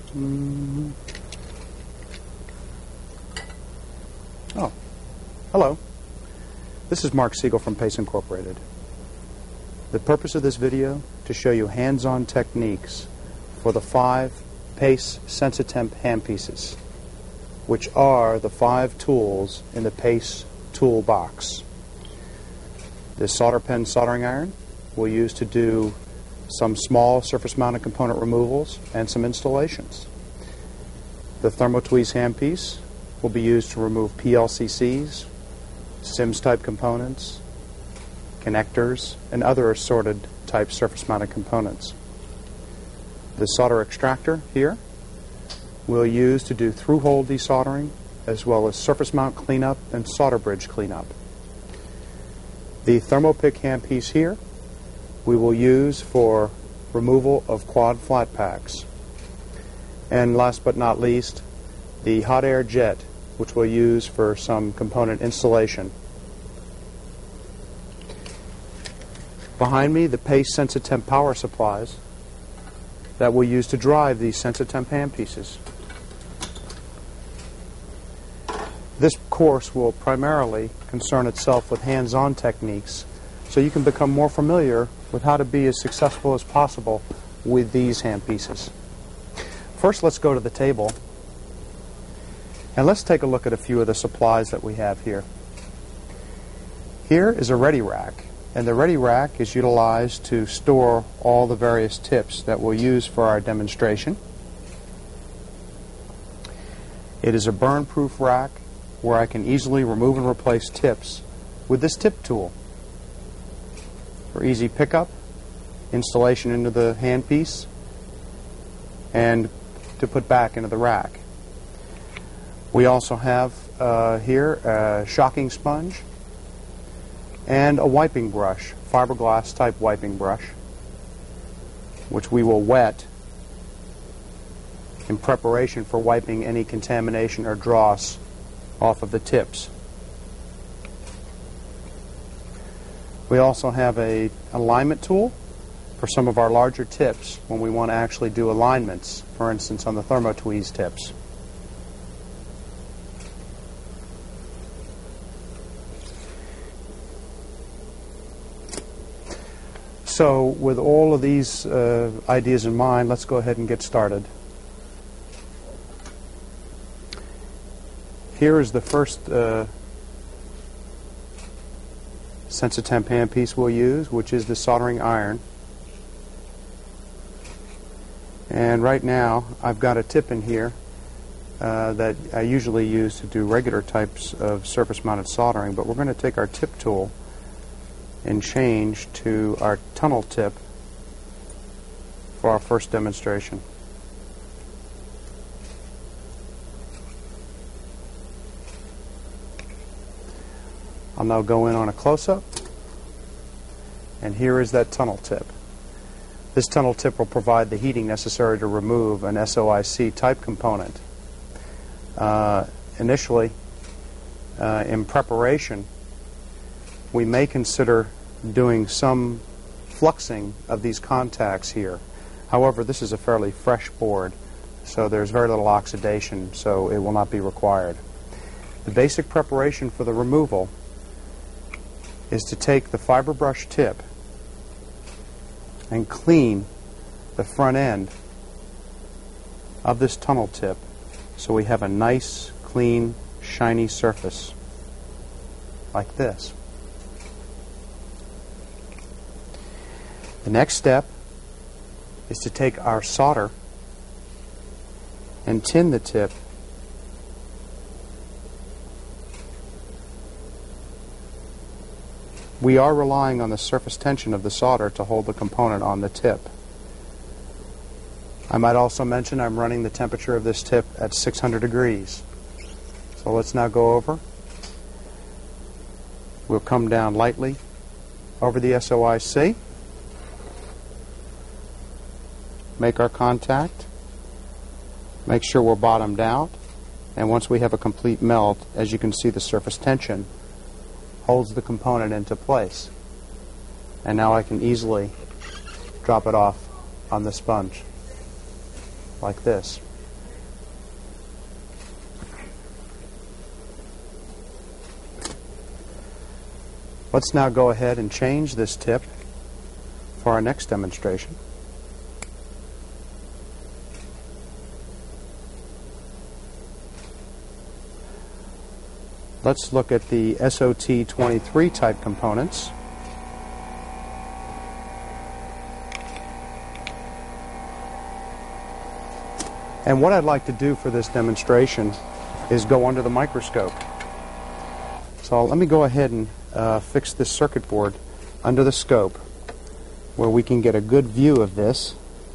Oh, hello. This is Marc Siegel from Pace Incorporated. The purpose of this video to show you hands-on techniques for the 5 Pace Sensitemp handpieces, which are the 5 tools in the Pace toolbox. This solder pen soldering iron we'll use to do some small surface-mounted component removals and some installations. The Thermo-Tweeze handpiece will be used to remove PLCCs, SIMS-type components, connectors, and other assorted type surface-mounted components. The solder extractor here we'll use to do through-hole desoldering as well as surface mount cleanup and solder bridge cleanup. The Thermopic handpiece here we will use for removal of quad flat packs. And last but not least, the hot air jet, which we'll use for some component installation. Behind me, the Pace Sensitemp power supplies that we'll use to drive these Sensitemp handpieces. This course will primarily concern itself with hands-on techniques, so you can become more familiar with how to be as successful as possible with these handpieces. First, let's go to the table, and let's take a look at a few of the supplies that we have here. Here is a ready rack, and the ready rack is utilized to store all the various tips that we'll use for our demonstration. It is a burn-proof rack where I can easily remove and replace tips with this tip tool for easy pickup, installation into the handpiece, and to put back into the rack. We also have here a shocking sponge and a wiping brush, fiberglass type wiping brush, which we will wet in preparation for wiping any contamination or dross off of the tips. We also have a alignment tool for some of our larger tips when we want to actually do alignments, for instance on the Thermo-Tweeze tips. So with all of these ideas in mind, let's go ahead and get started. Here is the first Sensitemp handpiece we'll use, which is the soldering iron. And right now I've got a tip in here that I usually use to do regular types of surface mounted soldering, but we're going to take our tip tool and change to our tunnel tip for our first demonstration. I'll now go in on a close-up, and here is that tunnel tip. This tunnel tip will provide the heating necessary to remove an SOIC type component. Initially, in preparation, we may consider doing some fluxing of these contacts here. However, this is a fairly fresh board, so there's very little oxidation, so it will not be required. The basic preparation for the removal is to take the fiber brush tip and clean the front end of this tunnel tip so we have a nice, clean, shiny surface like this. The next step is to take our solder and tin the tip We are relying on the surface tension of the solder to hold the component on the tip. I might also mention I'm running the temperature of this tip at 600 degrees. So let's now go over. We'll come down lightly over the SOIC, make our contact, make sure we're bottomed out, and once we have a complete melt, as you can see, the surface tension holds the component into place. And now I can easily drop it off on the sponge like this. Let's now go ahead and change this tip for our next demonstration. Let's look at the SOT23 type components. And what I'd like to do for this demonstration is go under the microscope. So let me go ahead and fix this circuit board under the scope where we can get a good view of this.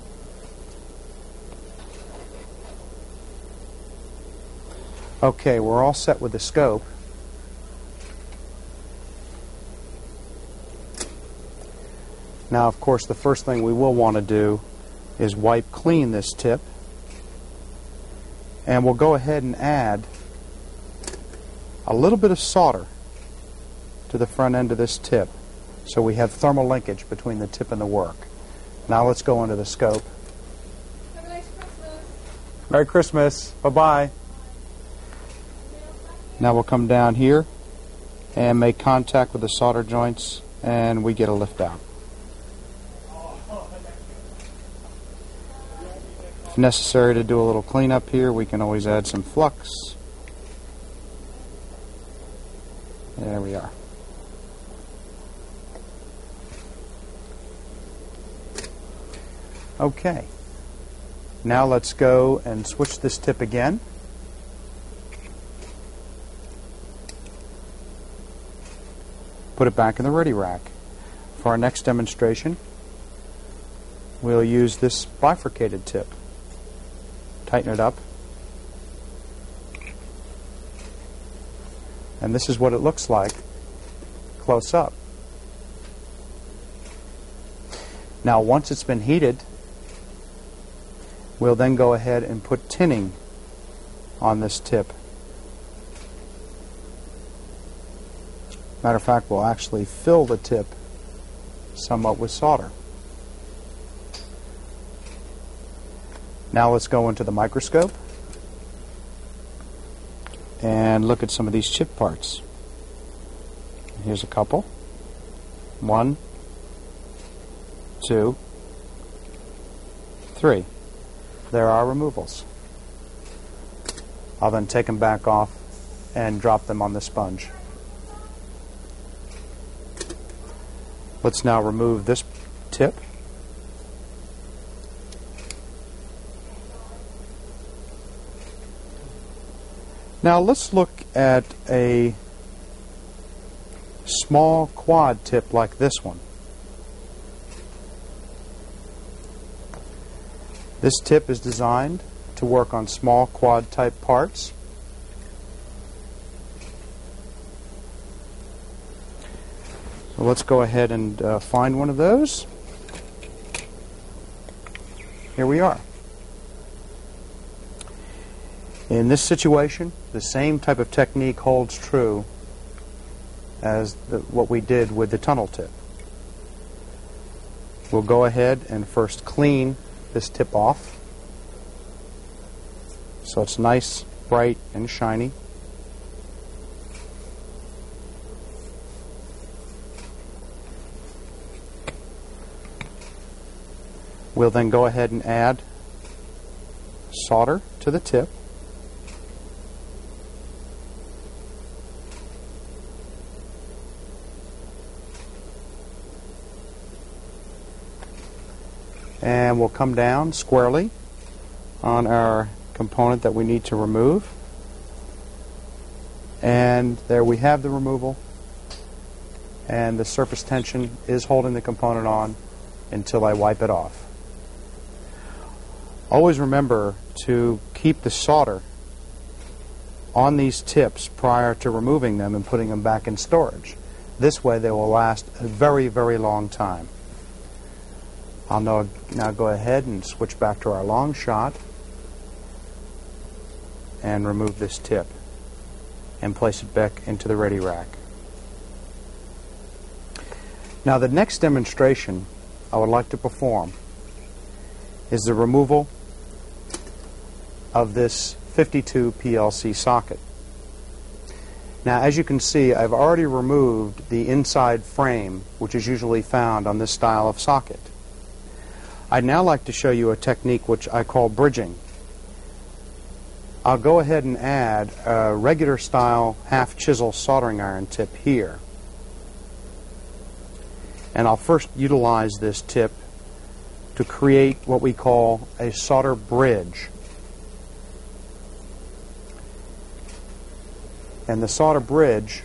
Okay, we're all set with the scope. Now, of course, the first thing we will want to do is wipe clean this tip. And we'll go ahead and add a little bit of solder to the front end of this tip so we have thermal linkage between the tip and the work. Now let's go under the scope. Have a nice Christmas. Merry Christmas. Bye-bye. Now we'll come down here and make contact with the solder joints, and we get a lift out. If necessary to do a little cleanup here, we can always add some flux. There we are. Okay. Now let's go and switch this tip again. Put it back in the ready rack. For our next demonstration, we'll use this bifurcated tip. Tighten it up. And this is what it looks like close up. Now, once it's been heated, we'll then go ahead and put tinning on this tip. Matter of fact, we'll actually fill the tip somewhat with solder. Now let's go into the microscope and look at some of these chip parts. Here's a couple. 1, 2, 3. There are removals. I'll then take them back off and drop them on the sponge. Let's now remove this tip. Now let's look at a small quad tip like this one. This tip is designed to work on small quad type parts. So let's go ahead and find one of those. Here we are. In this situation, the same type of technique holds true as what we did with the tunnel tip. We'll go ahead and first clean this tip off so it's nice, bright, and shiny. We'll then go ahead and add solder to the tip. And we'll come down squarely on our component that we need to remove. And there we have the removal. And the surface tension is holding the component on until I wipe it off. Always remember to keep the solder on these tips prior to removing them and putting them back in storage. This way they will last a very, very long time. I'll now go ahead and switch back to our long shot and remove this tip and place it back into the ready rack. Now the next demonstration I would like to perform is the removal of this 52 PLC socket. Now, as you can see, I've already removed the inside frame, which is usually found on this style of socket. I'd now like to show you a technique which I call bridging. I'll go ahead and add a regular style half chisel soldering iron tip here. And I'll first utilize this tip to create what we call a solder bridge. And the solder bridge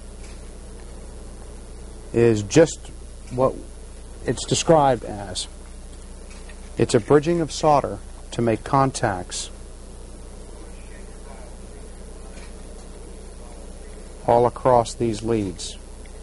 is just what it's described as. It's a bridging of solder to make contacts all across these leads.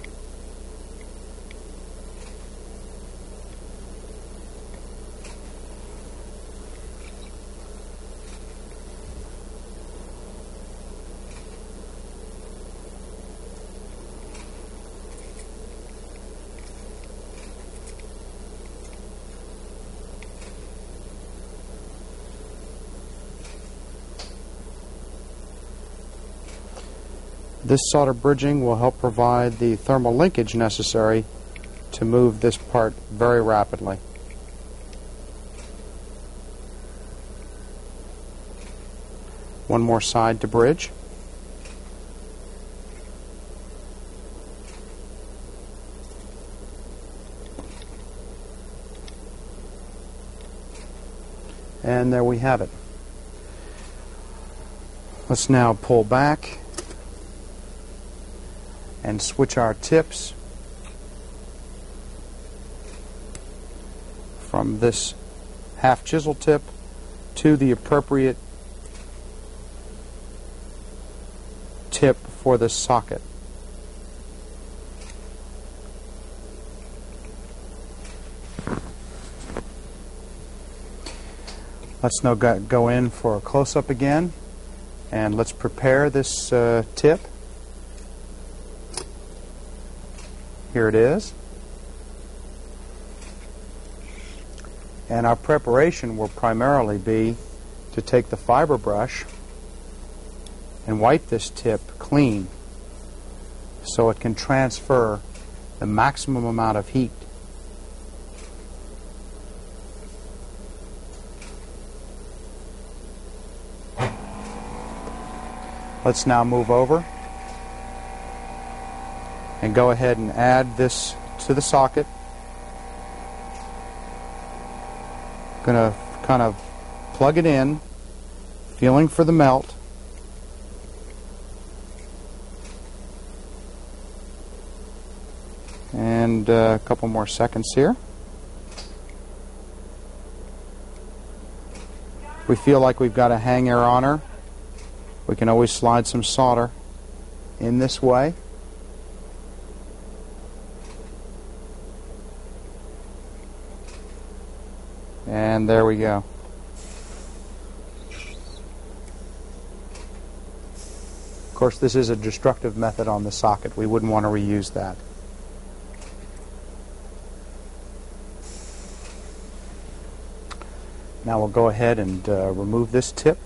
This solder bridging will help provide the thermal linkage necessary to move this part very rapidly. One more side to bridge. And there we have it. Let's now pull back and switch our tips from this half chisel tip to the appropriate tip for this socket. Let's now go in for a close-up again, and let's prepare this tip. Here it is. And our preparation will primarily be to take the fiber brush and wipe this tip clean so it can transfer the maximum amount of heat. Let's now move over and go ahead and add this to the socket. Going to kind of plug it in, feeling for the melt. And a couple more seconds here. If we feel like we've got a hanger on her, we can always slide some solder in this way. And there we go. Of course, this is a destructive method on the socket. We wouldn't want to reuse that. Now we'll go ahead and remove this tip.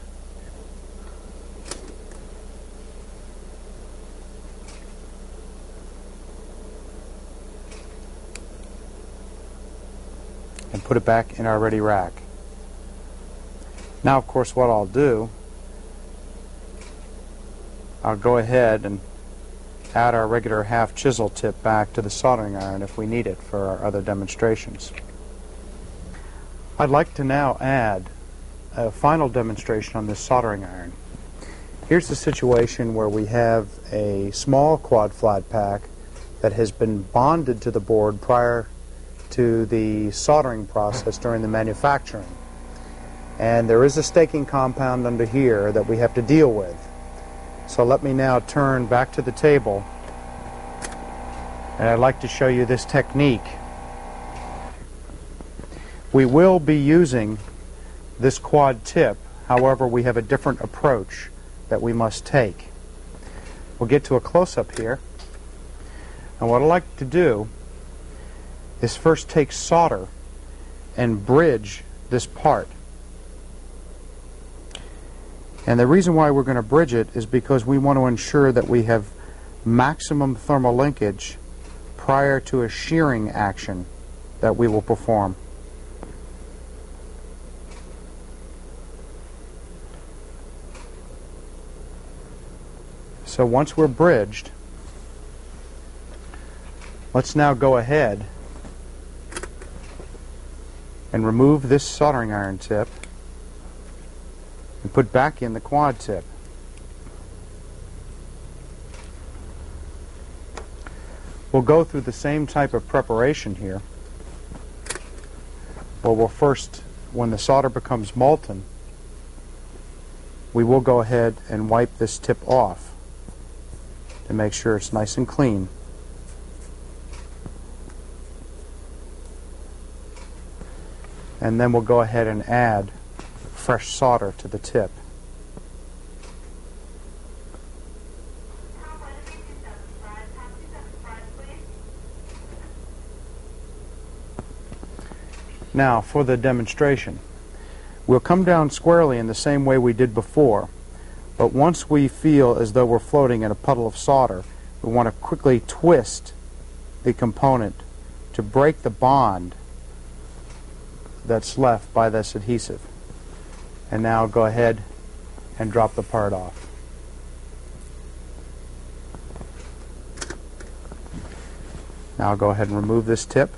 And put it back in our ready rack. Now, of course, what I'll do, I'll go ahead and add our regular half chisel tip back to the soldering iron if we need it for our other demonstrations. I'd like to now add a final demonstration on this soldering iron. Here's the situation where we have a small quad flat pack that has been bonded to the board prior to the soldering process during the manufacturing. And there is a staking compound under here that we have to deal with. So let me now turn back to the table, and I'd like to show you this technique. We will be using this quad tip, however we have a different approach that we must take. We'll get to a close-up here, and what I'd like to do is first take solder and bridge this part. And the reason why we're going to bridge it is because we want to ensure that we have maximum thermal linkage prior to a shearing action that we will perform. So once we're bridged, let's now go ahead and remove this soldering iron tip and put back in the quad tip. We'll go through the same type of preparation here, where we'll first, when the solder becomes molten, we will go ahead and wipe this tip off to make sure it's nice and clean. And then we'll go ahead and add fresh solder to the tip. Now for the demonstration, we'll come down squarely in the same way we did before, but once we feel as though we're floating in a puddle of solder, we want to quickly twist the component to break the bond that's left by this adhesive. And now go ahead and drop the part off. Now I'll go ahead and remove this tip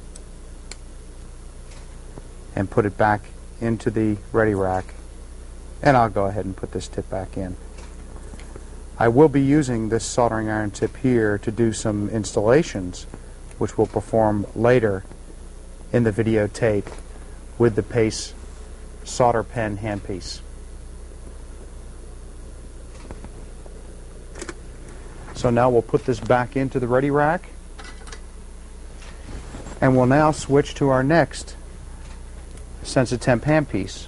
and put it back into the ready rack, and I'll go ahead and put this tip back in. I will be using this soldering iron tip here to do some installations, which we'll perform later in the videotape with the Pace solder pen handpiece. So now we'll put this back into the ready rack, and we'll now switch to our next Sensitemp handpiece,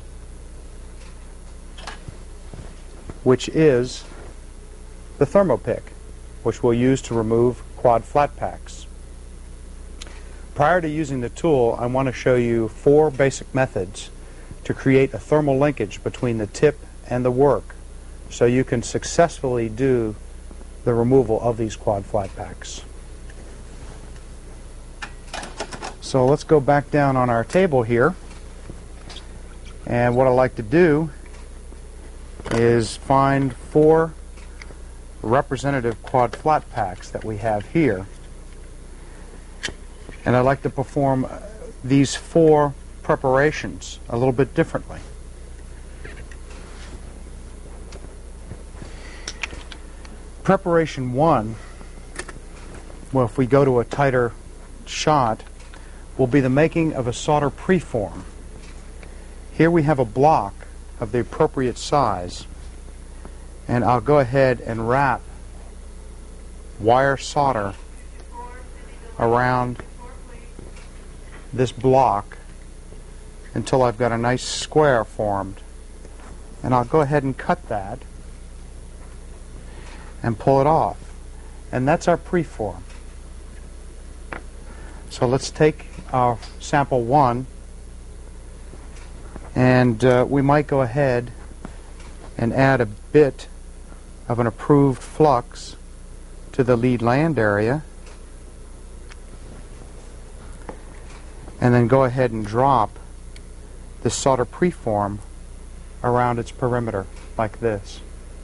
which is the Thermopick, which we'll use to remove quad flat packs. Prior to using the tool, I want to show you 4 basic methods to create a thermal linkage between the tip and the work so you can successfully do the removal of these quad flat packs. So let's go back down on our table here, and what I like to do is find 4 representative quad flat packs that we have here, and I like to perform these 4 preparations a little bit differently. Preparation 1, well, if we go to a tighter shot, will be the making of a solder preform. Here we have a block of the appropriate size, and I'll go ahead and wrap wire solder around this block until I've got a nice square formed, and I'll go ahead and cut that and pull it off, and that's our preform. So let's take our sample 1, and we might go ahead and add a bit of an approved flux to the lead land area, and then go ahead and drop the solder preform around its perimeter like this.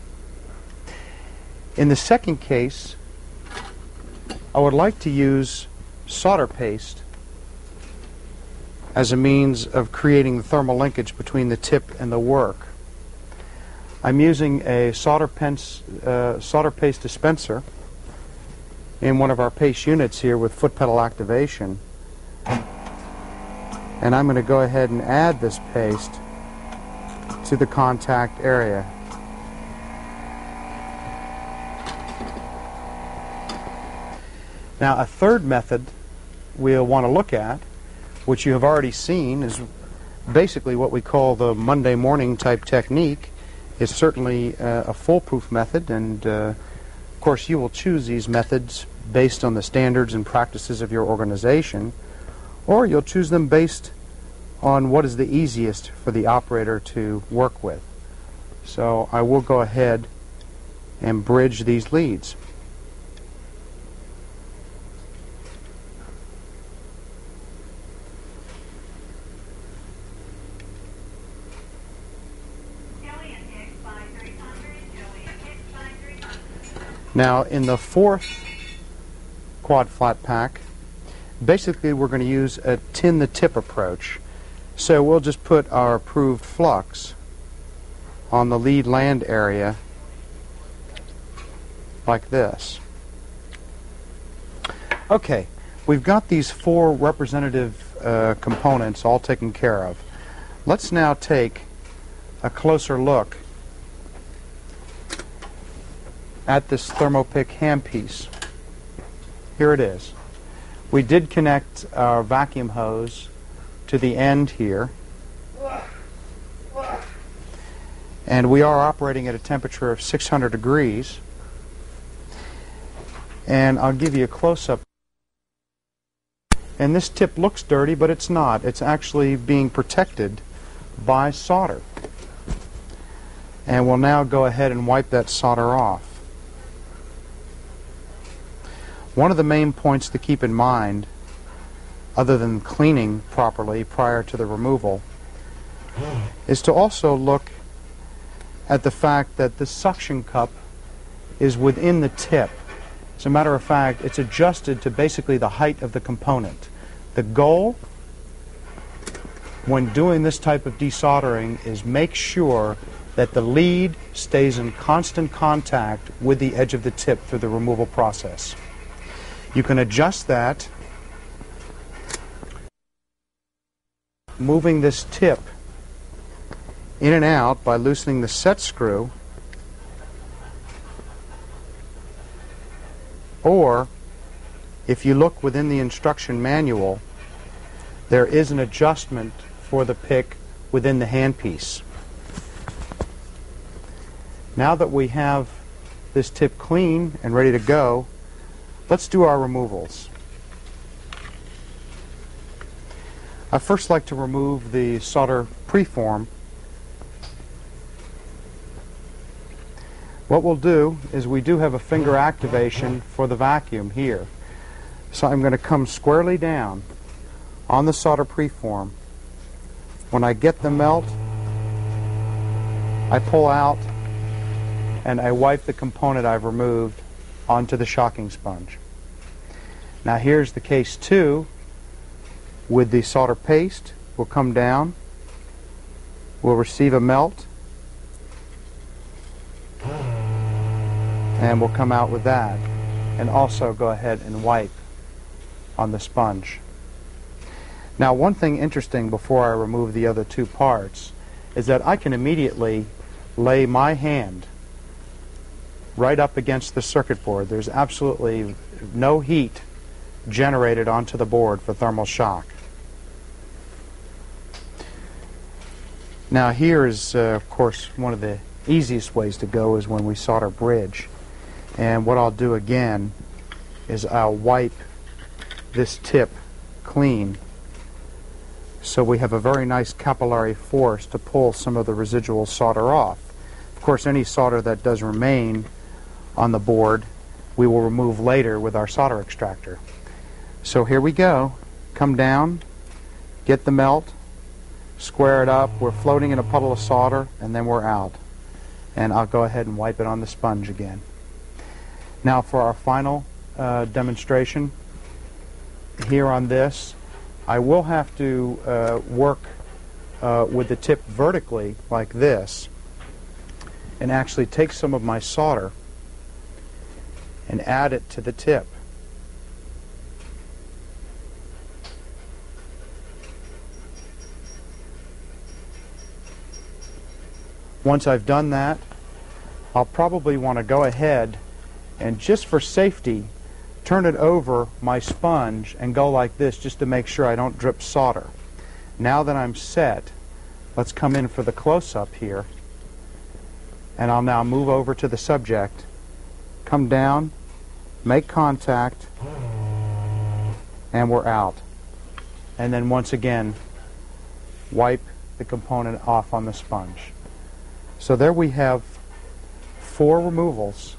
In the second case, I would like to use solder paste as a means of creating the thermal linkage between the tip and the work. I'm using a solder paste dispenser in one of our paste units here with foot pedal activation, and I'm going to go ahead and add this paste to the contact area. Now, a third method we'll want to look at, which you have already seen, is basically what we call the Monday morning type technique. It's certainly a foolproof method, and of course you will choose these methods based on the standards and practices of your organization, or you'll choose them based on what is the easiest for the operator to work with. So I will go ahead and bridge these leads. Now in the fourth quad flat pack, basically we're going to use a tin the tip approach. So we'll just put our approved flux on the lead land area like this. Okay, we've got these four representative components all taken care of. Let's now take a closer look at this thermopic handpiece. Here it is. We did connect our vacuum hose to the end here, and we are operating at a temperature of 600 degrees. And I'll give you a close-up. And this tip looks dirty, but it's not. It's actually being protected by solder. And we'll now go ahead and wipe that solder off. One of the main points to keep in mind, other than cleaning properly prior to the removal, is to also look at the fact that the suction cup is within the tip. As a matter of fact, it's adjusted to basically the height of the component. The goal when doing this type of desoldering is make sure that the lead stays in constant contact with the edge of the tip through the removal process. You can adjust that moving this tip in and out by loosening the set screw, or if you look within the instruction manual, there is an adjustment for the pick within the handpiece. Now that we have this tip clean and ready to go, let's do our removals. I first like to remove the solder preform. What we'll do is we do have a finger activation for the vacuum here. So I'm going to come squarely down on the solder preform. When I get the melt, I pull out and I wipe the component I've removed onto the shocking sponge. Now here's the case 2 with the solder paste. We'll come down, we'll receive a melt, and we'll come out with that, and also go ahead and wipe on the sponge. Now one thing interesting before I remove the other two parts is that I can immediately lay my hand right up against the circuit board. There's absolutely no heat generated onto the board for thermal shock. Now here is of course one of the easiest ways to go is when we solder bridge. And what I'll do again is I'll wipe this tip clean so we have a very nice capillary force to pull some of the residual solder off. Of course, any solder that does remain on the board we will remove later with our solder extractor. So here we go. Come down, get the melt, square it up. We're floating in a puddle of solder, and then we're out. And I'll go ahead and wipe it on the sponge again. Now for our final demonstration here on this, I will have to work with the tip vertically like this and actually take some of my solder and add it to the tip. Once I've done that, I'll probably want to go ahead and just for safety turn it over my sponge and go like this just to make sure I don't drip solder. Now that I'm set, let's come in for the close-up here, and I'll now move over to the subject, come down, make contact, and we're out. And then once again wipe the component off on the sponge. So there we have 4 removals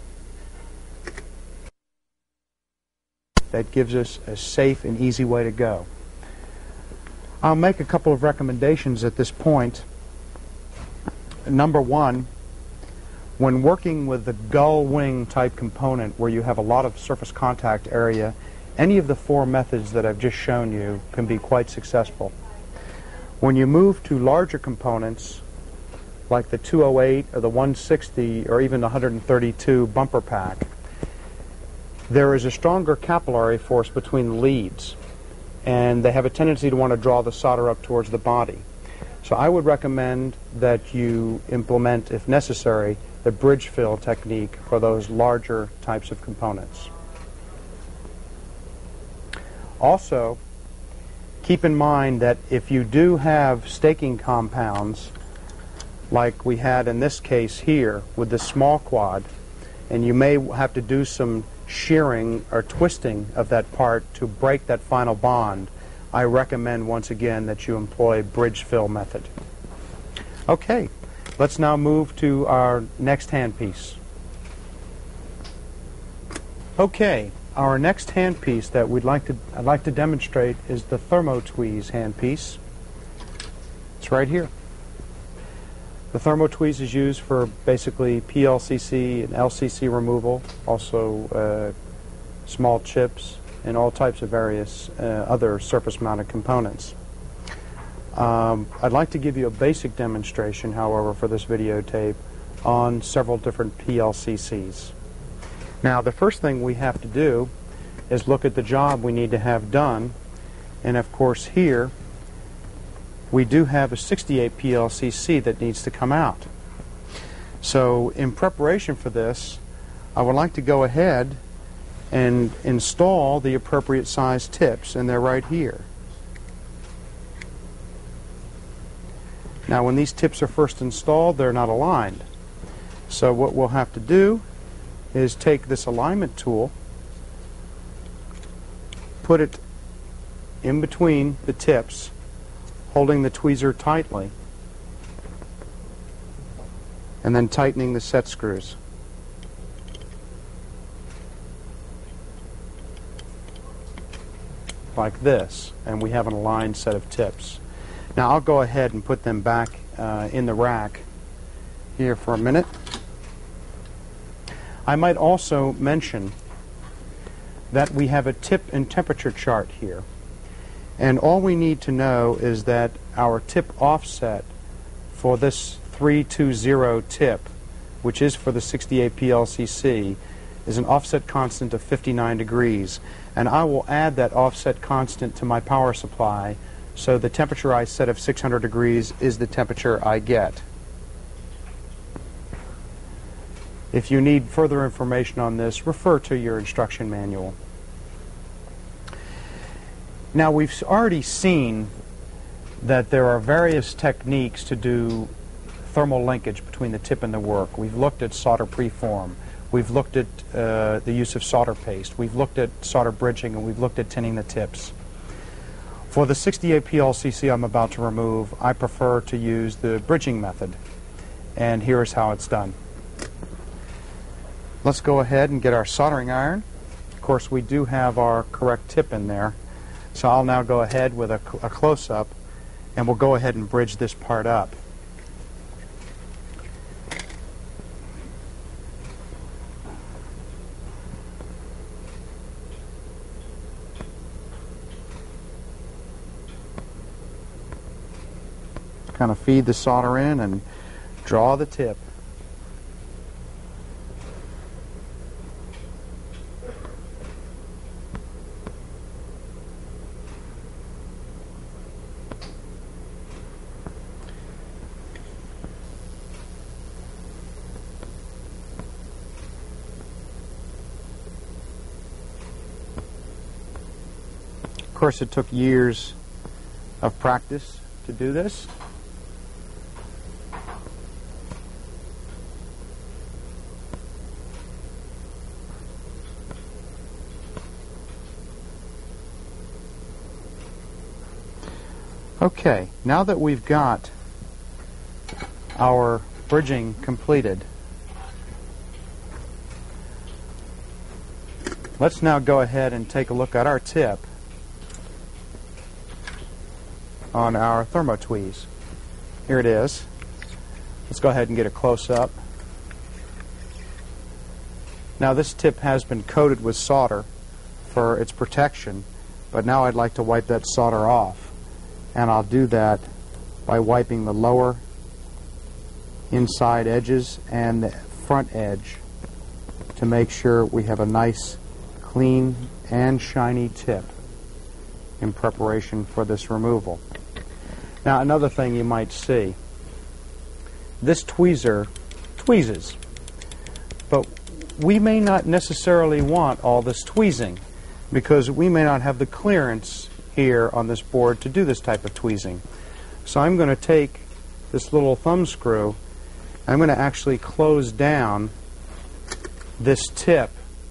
that gives us a safe and easy way to go. I'll make a couple of recommendations at this point. Number 1, When working with the gull wing type component where you have a lot of surface contact area, any of the four methods that I've just shown you can be quite successful. When you move to larger components like the 208 or the 160 or even the 132 bumper pack, there is a stronger capillary force between the leads, and they have a tendency to want to draw the solder up towards the body. So I would recommend that you implement, if necessary, the bridge fill technique for those larger types of components. Also, keep in mind that if you do have staking compounds, like we had in this case here with the small quad, and you may have to do some shearing or twisting of that part to break that final bond, I recommend once again that you employ bridge fill method. Okay, let's now move to our next handpiece. Okay, our next handpiece that I'd like to demonstrate is the Thermo-Tweeze handpiece. It's right here. The Thermo-Tweeze is used for basically PLCC and LCC removal, also small chips and all types of various other surface-mounted components. I'd like to give you a basic demonstration, however, for this videotape on several different PLCCs. Now, the first thing we have to do is look at the job we need to have done, and of course here we do have a 68 PLCC that needs to come out. So in preparation for this, I would like to go ahead and install the appropriate size tips, and they're right here. Now when these tips are first installed, they're not aligned. So what we'll have to do is take this alignment tool, put it in between the tips, holding the tweezer tightly, and then tightening the set screws. Like this, and we have an aligned set of tips. Now I'll go ahead and put them back in the rack here for a minute. I might also mention that we have a tip and temperature chart here. And all we need to know is that our tip offset for this 320 tip, which is for the 68 PLCC, is an offset constant of 59 degrees. And I will add that offset constant to my power supply, so the temperature I set of 600 degrees is the temperature I get. If you need further information on this, refer to your instruction manual. Now, we've already seen that there are various techniques to do thermal linkage between the tip and the work. We've looked at solder preform. We've looked at the use of solder paste. We've looked at solder bridging, and we've looked at tinning the tips. For the 68 PLCC I'm about to remove, I prefer to use the bridging method, and here's how it's done. Let's go ahead and get our soldering iron. Of course, we do have our correct tip in there. So I'll now go ahead with a close-up, and we'll go ahead and bridge this part up. Kind of feed the solder in and draw the tip. Of course, it took years of practice to do this. Okay, now that we've got our bridging completed, let's now go ahead and take a look at our tip on our Thermo-Tweeze. Here it is. Let's go ahead and get a close-up. Now this tip has been coated with solder for its protection, but now I'd like to wipe that solder off, and I'll do that by wiping the lower inside edges and the front edge to make sure we have a nice clean and shiny tip in preparation for this removal. Now another thing you might see, this tweezer tweezes, but we may not necessarily want all this tweezing because we may not have the clearance here on this board to do this type of tweezing. So I'm going to take this little thumb screw, I'm going to actually close down this tip,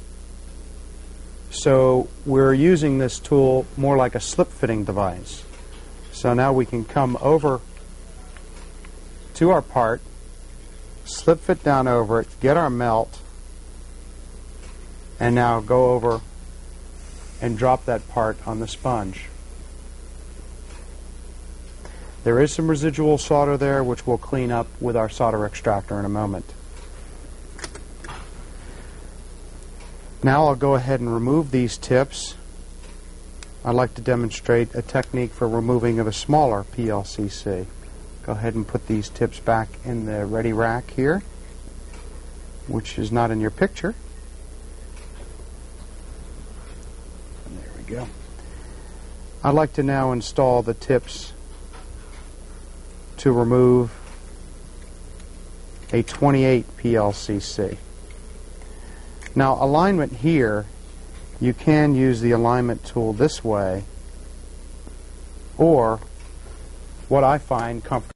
so we're using this tool more like a slip fitting device. So now we can come over to our part, slip fit down over it, get our melt, and now go over and drop that part on the sponge. There is some residual solder there which we'll clean up with our solder extractor in a moment. Now I'll go ahead and remove these tips. I'd like to demonstrate a technique for removing of a smaller PLCC. Go ahead and put these tips back in the ready rack here, which is not in your picture. There we go. I'd like to now install the tips to remove a 28 PLCC. Now alignment here, you can use the alignment tool this way, or what I find comfortable,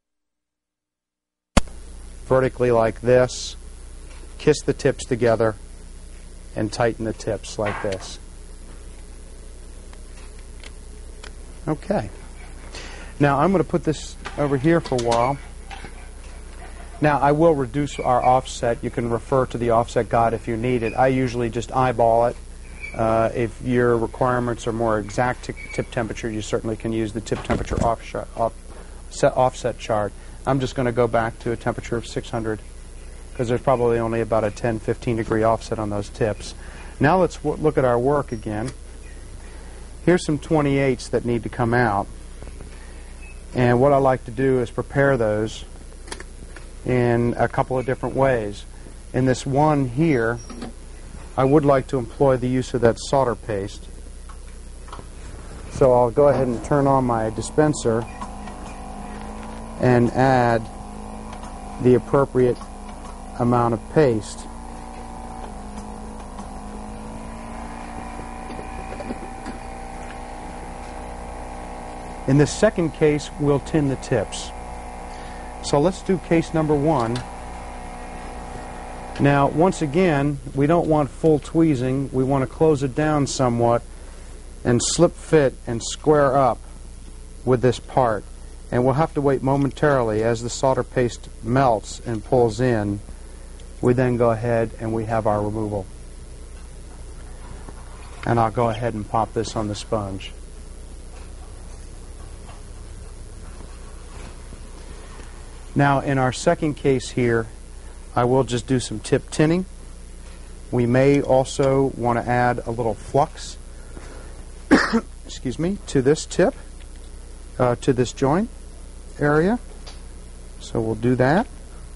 vertically like this, kiss the tips together and tighten the tips like this. Okay. Now I'm going to put this over here for a while. Now I will reduce our offset. You can refer to the offset guide if you need it. I usually just eyeball it. If your requirements are more exact tip temperature, you certainly can use the tip temperature offset chart. I'm just going to go back to a temperature of 600 because there's probably only about a 10-15 degree offset on those tips. Now let's look at our work again. Here's some 28s that need to come out. And what I like to do is prepare those in a couple of different ways. In this one here, I would like to employ the use of that solder paste. So I'll go ahead and turn on my dispenser and add the appropriate amount of paste. In this second case, we'll tin the tips. So let's do case number one. Now, once again, we don't want full tweezing. We want to close it down somewhat and slip fit and square up with this part. And we'll have to wait momentarily as the solder paste melts and pulls in. We then go ahead and we have our removal. And I'll go ahead and pop this on the sponge. Now in our second case here, I will just do some tip tinning. We may also want to add a little flux excuse me, to this tip, to this joint area. So we'll do that.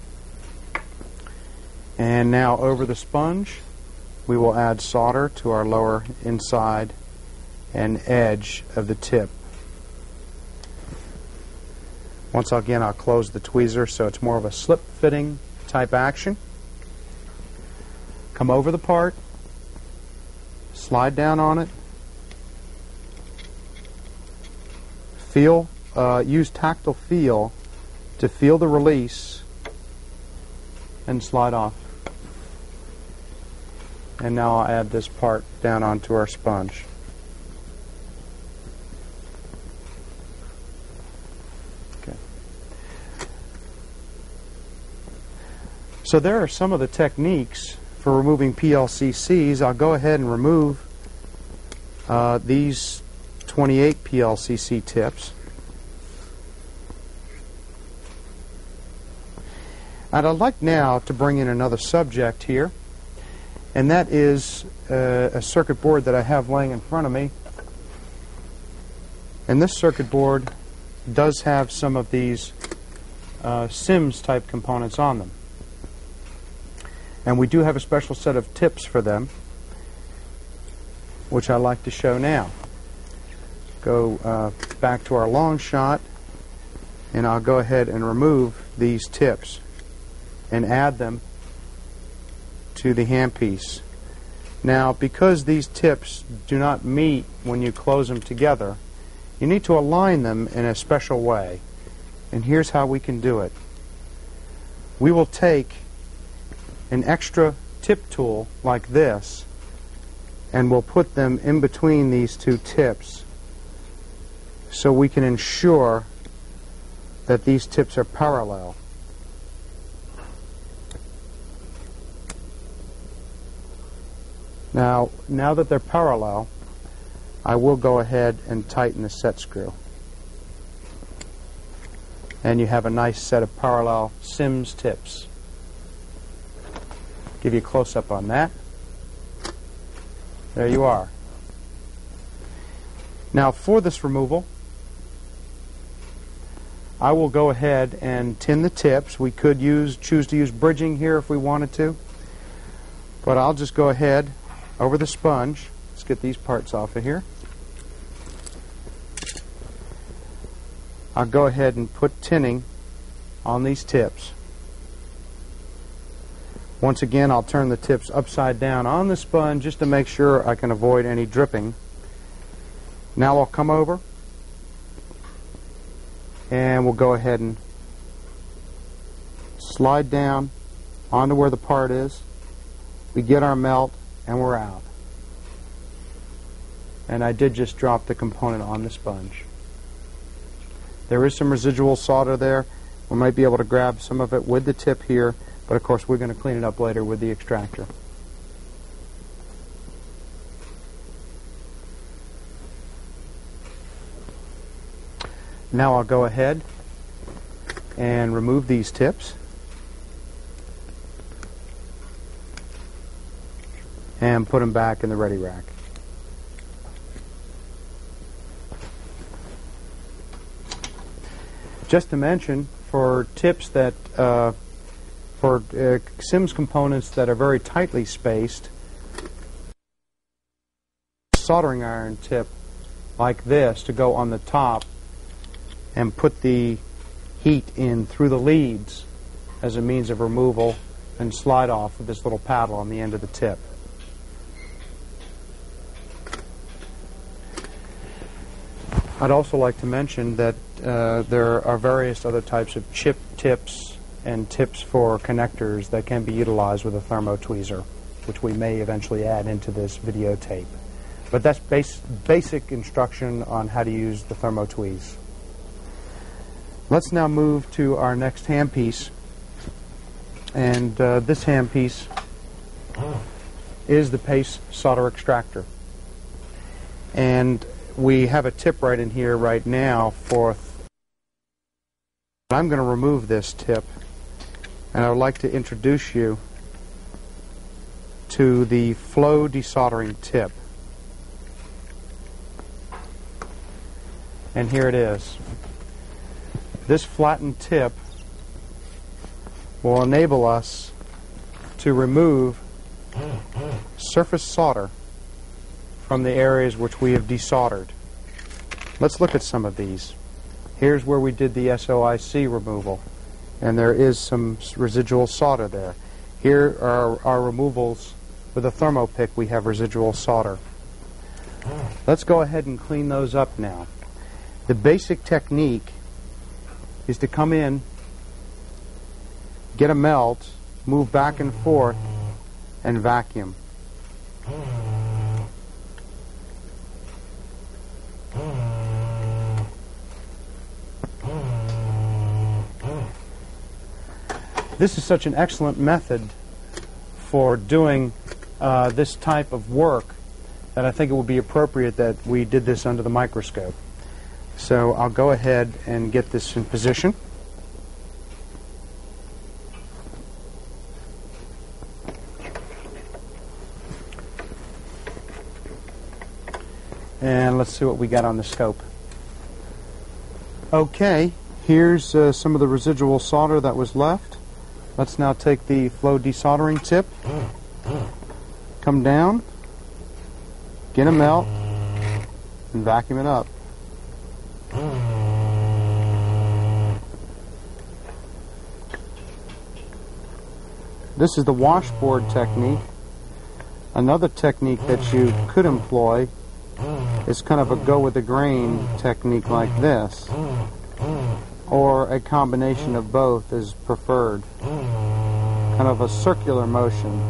And now over the sponge, we will add solder to our lower inside and edge of the tip. Once again, I'll close the tweezer so it's more of a slip fitting type action. Come over the part, slide down on it, feel, use tactile feel to feel the release and slide off. And now I'll add this part down onto our sponge. So there are some of the techniques for removing PLCCs. I'll go ahead and remove these 28 PLCC tips. And I'd like now to bring in another subject here, and that is a circuit board that I have laying in front of me. And this circuit board does have some of these SIMS type components on them. And we do have a special set of tips for them, which I'd like to show now. Go back to our long shot, and I'll go ahead and remove these tips and add them to the handpiece. Now, because these tips do not meet when you close them together, you need to align them in a special way. And here's how we can do it. We will take an extra tip tool like this, and we'll put them in between these two tips so we can ensure that these tips are parallel. Now that they're parallel, I will go ahead and tighten the set screw. And you have a nice set of parallel SIMS tips. Give you a close-up on that. There you are. Now for this removal, I will go ahead and tin the tips. We could choose to use bridging here if we wanted to, but I'll just go ahead over the sponge. Let's get these parts off of here. I'll go ahead and put tinning on these tips. Once again, I'll turn the tips upside down on the sponge just to make sure I can avoid any dripping. Now I'll come over and we'll go ahead and slide down onto where the part is. We get our melt and we're out. And I did just drop the component on the sponge. There is some residual solder there. We might be able to grab some of it with the tip here, but of course we're going to clean it up later with the extractor. Now I'll go ahead and remove these tips and put them back in the ready rack. Just to mention, for tips that for SIMS components that are very tightly spaced, soldering iron tip like this to go on the top and put the heat in through the leads as a means of removal, and slide off with this little paddle on the end of the tip. I'd also like to mention that there are various other types of chip tips and tips for connectors that can be utilized with a thermo tweezer, which we may eventually add into this videotape. But that's basic instruction on how to use the thermo tweeze. Let's now move to our next handpiece, and this handpiece is the Pace solder extractor. And we have a tip right in here right now for... I'm going to remove this tip, and I would like to introduce you to the flow desoldering tip. And here it is. This flattened tip will enable us to remove surface solder from the areas which we have desoldered. Let's look at some of these. Here's where we did the SOIC removal, and there is some residual solder there. Here are our removals with a thermopick. We have residual solder. Let's go ahead and clean those up now. The basic technique is to come in, get a melt, move back and forth, and vacuum. This is such an excellent method for doing this type of work that I think it would be appropriate that we did this under the microscope. So I'll go ahead and get this in position. And let's see what we got on the scope. Okay, here's some of the residual solder that was left. Let's now take the flow desoldering tip, come down, get a melt, and vacuum it up. This is the washboard technique. Another technique that you could employ is kind of a go with the grain technique like this, or a combination of both is preferred. Kind of a circular motion.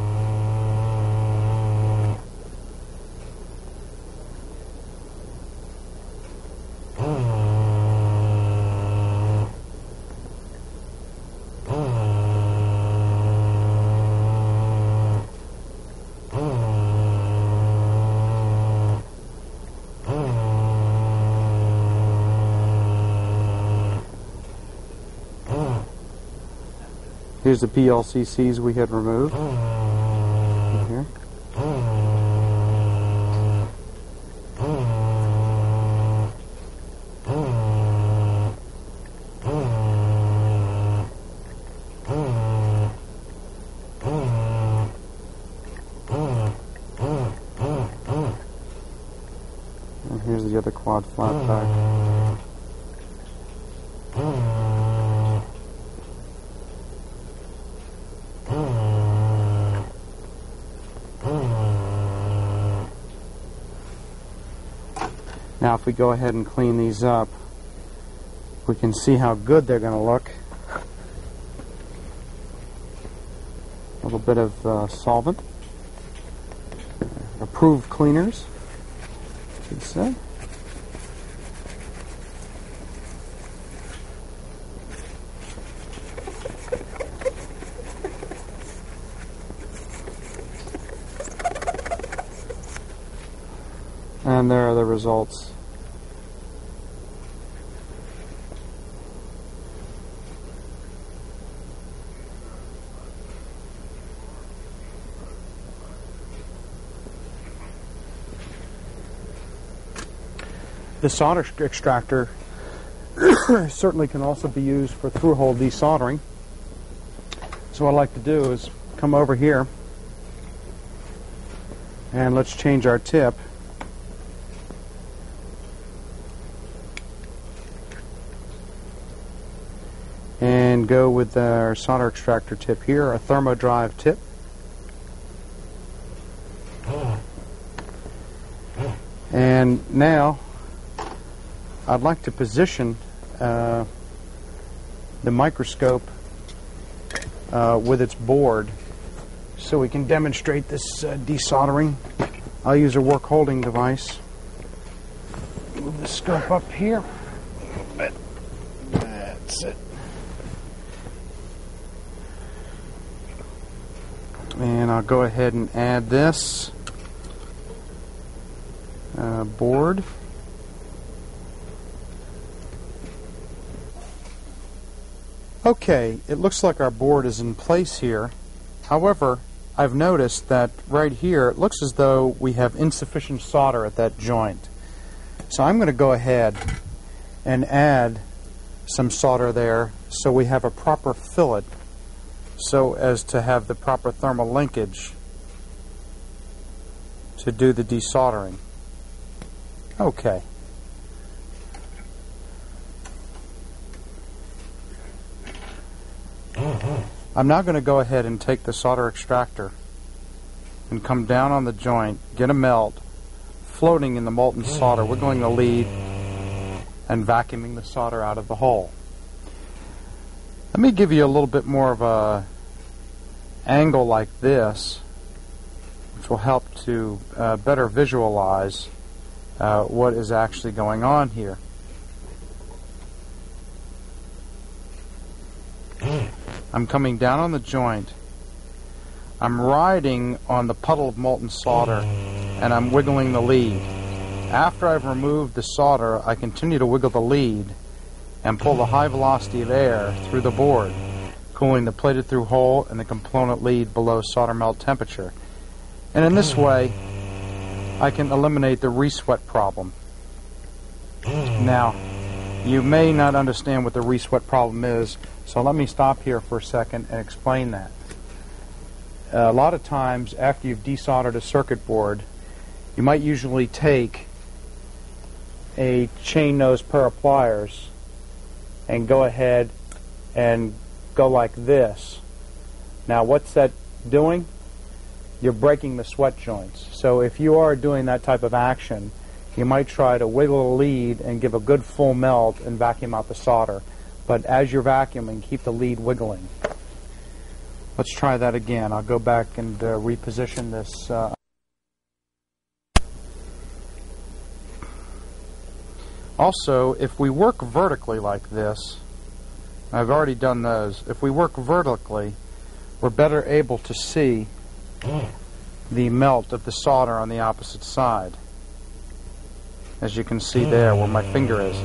Here's the PLCCs we had removed. Here. And here's the other quad flat pack. Now if we go ahead and clean these up, we can see how good they're going to look. A little bit of solvent. Approved cleaners, should say. And there are the results. The solder extractor certainly can also be used for through-hole desoldering. So what I'd like to do is come over here and let's change our tip. And go with our solder extractor tip here, a thermodrive tip. And now I'd like to position the microscope with its board so we can demonstrate this desoldering. I'll use a work holding device. Move the scope up here. That's it. And I'll go ahead and add this board. Okay, it looks like our board is in place here. However, I've noticed that right here it looks as though we have insufficient solder at that joint. So I'm going to go ahead and add some solder there so we have a proper fillet, so as to have the proper thermal linkage to do the desoldering. Okay. I'm now going to go ahead and take the solder extractor and come down on the joint, get a melt, floating in the molten solder, wiggling the lead, and vacuuming the solder out of the hole. Let me give you a little bit more of a angle like this, which will help to better visualize what is actually going on here. I'm coming down on the joint. I'm riding on the puddle of molten solder, and I'm wiggling the lead. After I've removed the solder, I continue to wiggle the lead and pull the high velocity of air through the board, cooling the plated through hole and the component lead below solder melt temperature. And in this way, I can eliminate the resweat problem. Now, you may not understand what the resweat problem is, so let me stop here for a second and explain that. A lot of times, after you've desoldered a circuit board, you might usually take a chain nose pair of pliers and go ahead and go like this. Now, what's that doing? You're breaking the sweat joints. So if you are doing that type of action, you might try to wiggle a lead and give a good full melt and vacuum out the solder. But as you're vacuuming, keep the lead wiggling. Let's try that again. I'll go back and reposition this. Also, if we work vertically like this, I've already done those. If we work vertically, we're better able to see the melt of the solder on the opposite side. As you can see there where my finger is.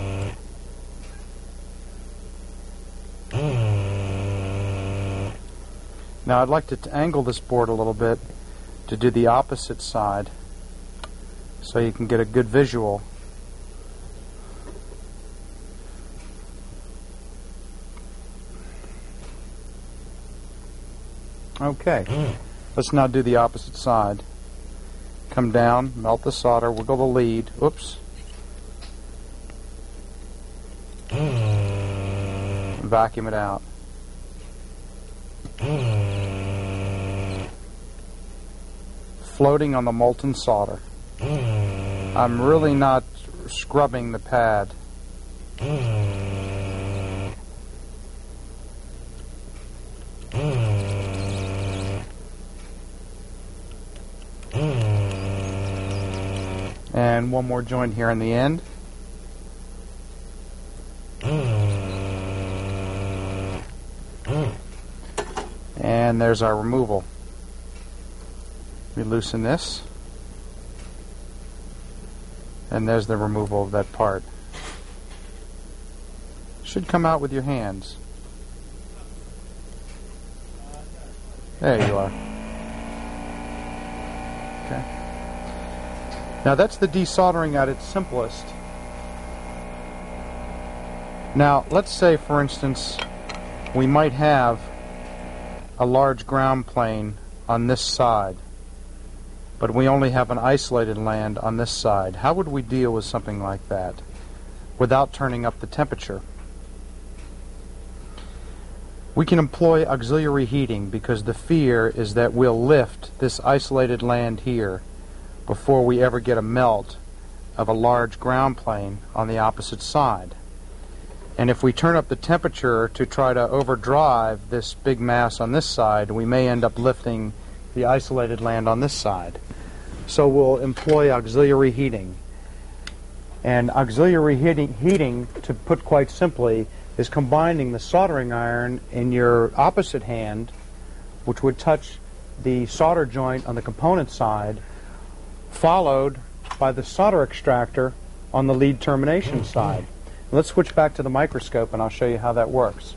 Now I'd like to angle this board a little bit to do the opposite side so you can get a good visual. Okay, let's now do the opposite side. Come down, melt the solder, wiggle the lead. Oops. Vacuum it out. Floating on the molten solder. I'm really not scrubbing the pad. And one more joint here in the end. And there's our removal. We loosen this. And there's the removal of that part. Should come out with your hands. There you are. Okay. Now that's the desoldering at its simplest. Now let's say, for instance, we might have a large ground plane on this side, but we only have an isolated land on this side. How would we deal with something like that without turning up the temperature? We can employ auxiliary heating because the fear is that we'll lift this isolated land here before we ever get a melt of a large ground plane on the opposite side. And if we turn up the temperature to try to overdrive this big mass on this side, we may end up lifting the isolated land on this side. So we'll employ auxiliary heating. And auxiliary heating, to put quite simply, is combining the soldering iron in your opposite hand, which would touch the solder joint on the component side, followed by the solder extractor on the lead termination side. Let's switch back to the microscope and I'll show you how that works.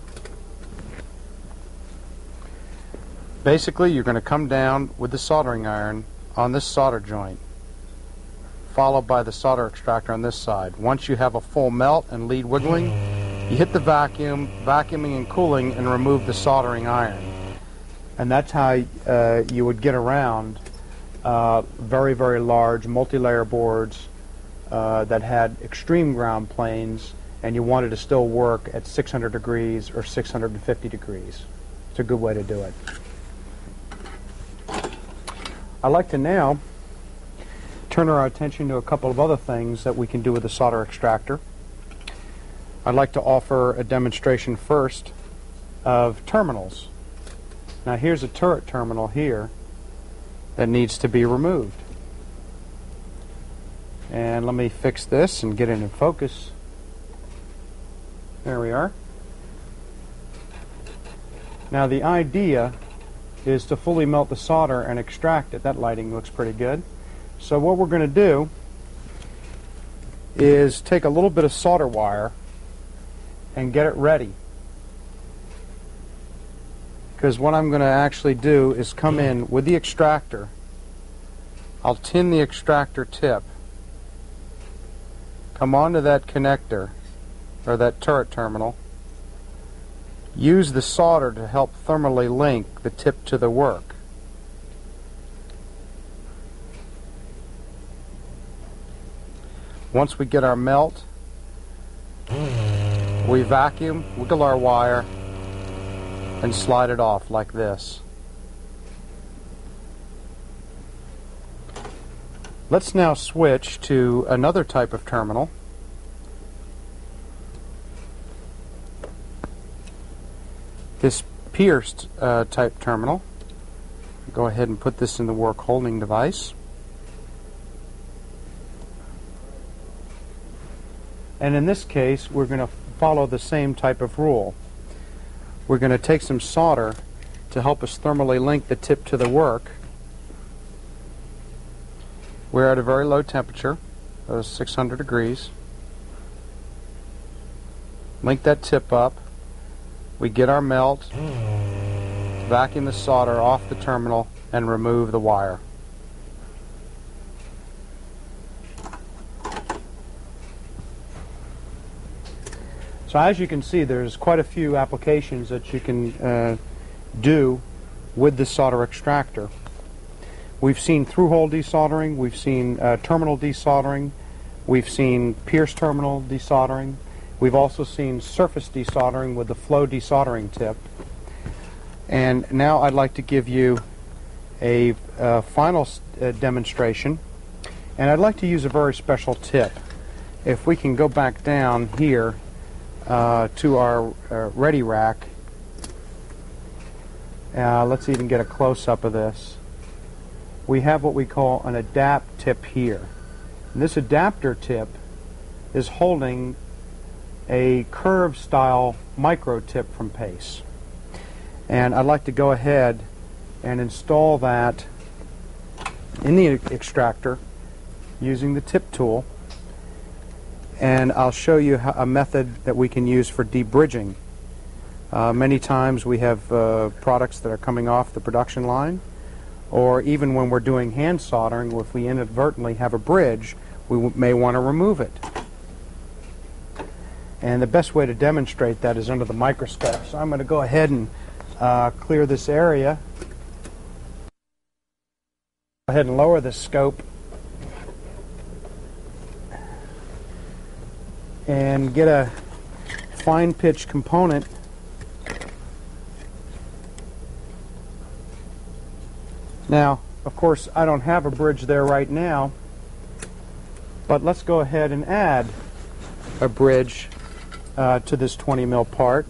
Basically, you're going to come down with the soldering iron on this solder joint, followed by the solder extractor on this side. Once you have a full melt and lead wiggling, you hit the vacuuming and cooling, and remove the soldering iron. And that's how you would get around very, very large multi-layer boards that had extreme ground planes, and you wanted to still work at 600 degrees or 650 degrees. It's a good way to do it. I'd like to now turn our attention to a couple of other things that we can do with the solder extractor. I'd like to offer a demonstration first of terminals. Now here's a turret terminal here that needs to be removed. And let me fix this and get it in focus. There we are. Now the idea is to fully melt the solder and extract it. That lighting looks pretty good. So what we're going to do is take a little bit of solder wire and get it ready. Because what I'm going to actually do is come in with the extractor I'll tin the extractor tip, come onto that connector, or that turret terminal, use the solder to help thermally link the tip to the work. Once we get our melt, we vacuum, wiggle our wire, and slide it off like this. Let's now switch to another type of terminal. This pierced type terminal. Go ahead and put this in the work holding device. And in this case, we're going to follow the same type of rule. We're going to take some solder to help us thermally link the tip to the work. We're at a very low temperature, 600 degrees. Link that tip up. We get our melt, vacuum the solder off the terminal, and remove the wire. So as you can see, there's quite a few applications that you can do with the solder extractor. We've seen through-hole desoldering, we've seen terminal desoldering, we've seen pierce terminal desoldering, we've also seen surface desoldering with the flow desoldering tip. And now I'd like to give you a final demonstration, and I'd like to use a very special tip. If we can go back down here to our ready rack, let's even get a close-up of this. We have what we call an adapt tip here. And this adapter tip is holding a curved style micro tip from Pace. And I'd like to go ahead and install that in the extractor using the tip tool. And I'll show you a method that we can use for debridging. Many times we have products that are coming off the production line, or even when we're doing hand soldering, if we inadvertently have a bridge, we may want to remove it. And the best way to demonstrate that is under the microscope. So I'm going to go ahead and clear this area. Go ahead and lower the scope and get a fine pitch component. Now, of course, I don't have a bridge there right now, but let's go ahead and add a bridge to this 20 mil part.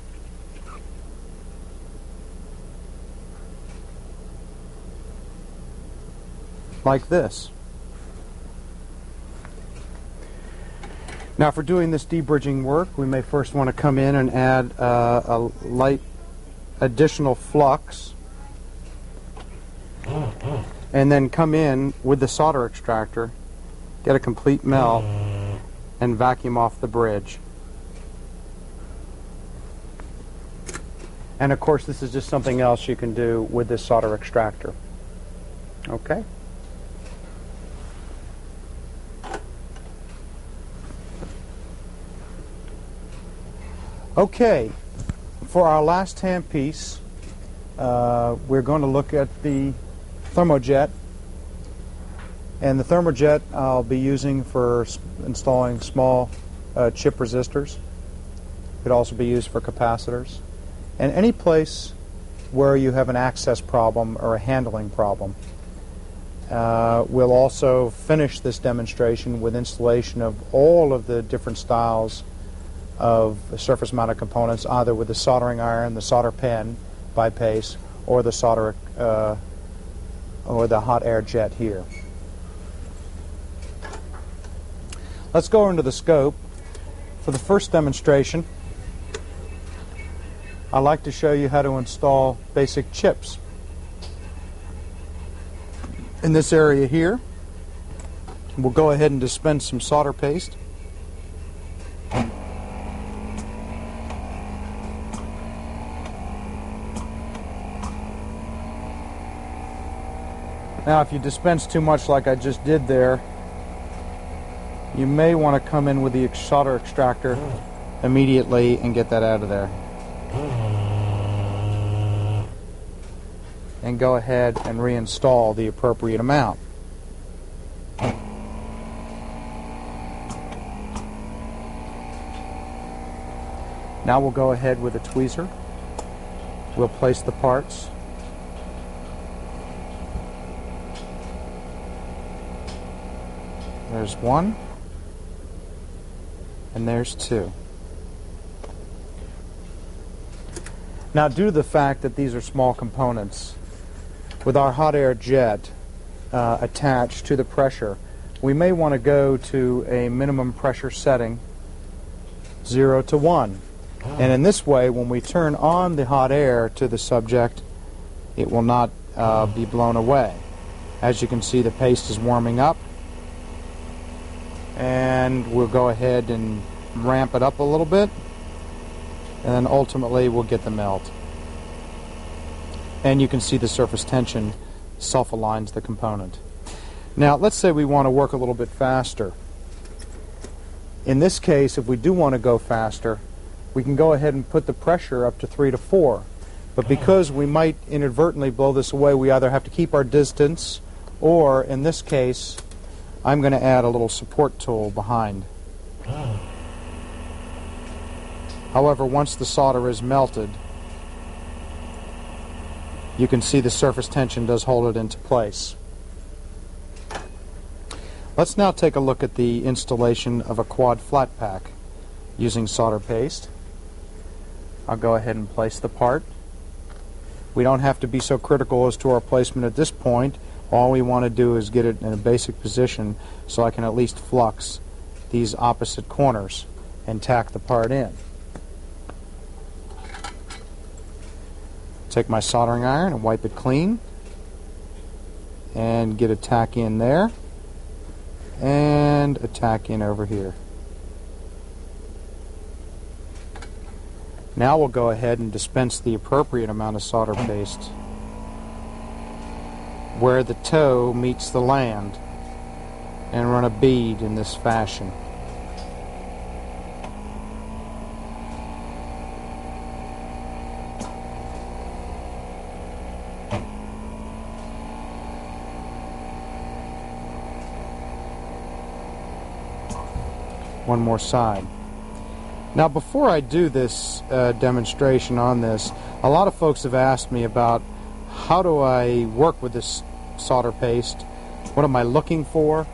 Like this. Now, for doing this debridging work, we may first want to come in and add a light additional flux, and then come in with the solder extractor, get a complete melt, and vacuum off the bridge. And of course, this is just something else you can do with this solder extractor. Okay? Okay, for our last handpiece, we're going to look at the thermojet. And the thermojet I'll be using for installing small chip resistors. It could also be used for capacitors. And any place where you have an access problem or a handling problem. We'll also finish this demonstration with installation of all of the different styles of surface mounted components, either with the soldering iron, the solder pen by Pace, or the solder or the hot air jet here. Let's go into the scope. For the first demonstration, I'd like to show you how to install basic chips. In this area here, we'll go ahead and dispense some solder paste. Now, if you dispense too much like I just did there, you may want to come in with the solder extractor immediately and get that out of there. And go ahead and reinstall the appropriate amount. Now we'll go ahead with a tweezer. We'll place the parts. There's one, and there's two. Now, due to the fact that these are small components, with our hot air jet attached to the pressure, we may want to go to a minimum pressure setting, 0 to 1. And in this way, when we turn on the hot air to the subject, it will not be blown away. As you can see, the paste is warming up. And we'll go ahead and ramp it up a little bit, and then ultimately we'll get the melt. And you can see the surface tension self-aligns the component. Now, let's say we want to work a little bit faster. In this case, if we do want to go faster, we can go ahead and put the pressure up to 3 to 4. But because we might inadvertently blow this away, we either have to keep our distance, or in this case, I'm going to add a little support tool behind. However, once the solder is melted, you can see the surface tension does hold it into place. Let's now take a look at the installation of a quad flat pack using solder paste. I'll go ahead and place the part. We don't have to be so critical as to our placement at this point. All we want to do is get it in a basic position so I can at least flux these opposite corners and tack the part in. Take my soldering iron and wipe it clean and get a tack in there and a tack in over here. Now we'll go ahead and dispense the appropriate amount of solder paste where the toe meets the land and run a bead in this fashion. One more side. Now, before I do this demonstration on this, a lot of folks have asked me about how do I work with this solder paste? What am I looking for?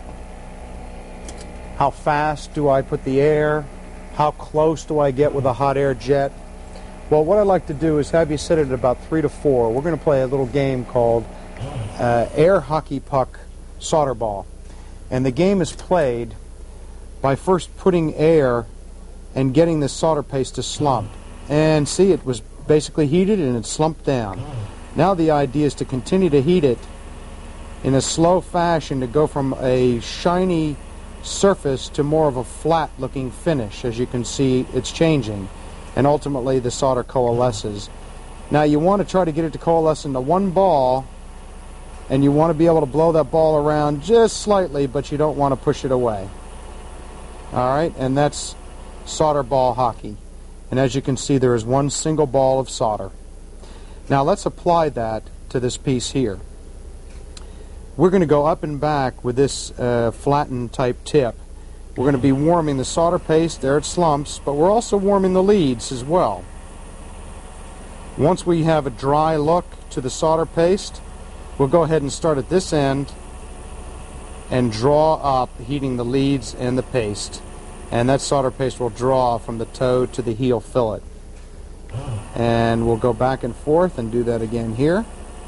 How fast do I put the air? How close do I get with a hot air jet? Well, what I'd like to do is have you set it at about 3 to 4. We're going to play a little game called Air Hockey Puck Solder Ball. And the game is played by first putting air and getting the solder paste to slump. And see, it was basically heated and it slumped down. Now the idea is to continue to heat it in a slow fashion to go from a shiny surface to more of a flat looking finish. As you can see, it's changing, and ultimately the solder coalesces. Now you want to try to get it to coalesce into one ball, and you want to be able to blow that ball around just slightly, but you don't want to push it away. Alright, and that's solder ball hockey. And as you can see, there is one single ball of solder. Now let's apply that to this piece here. We're going to go up and back with this flattened type tip. We're going to be warming the solder paste, there it slumps, but we're also warming the leads as well. Once we have a dry look to the solder paste, we'll go ahead and start at this end and draw up, heating the leads and the paste. And that solder paste will draw from the toe to the heel fillet. And we'll go back and forth and do that again here.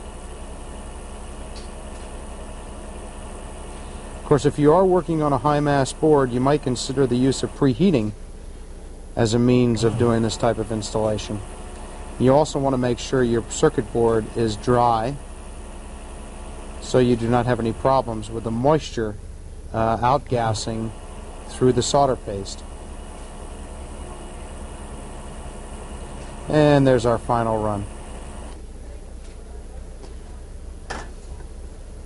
Of course, if you are working on a high mass board, you might consider the use of preheating as a means of doing this type of installation. You also want to make sure your circuit board is dry so you do not have any problems with the moisture outgassing through the solder paste. And there's our final run.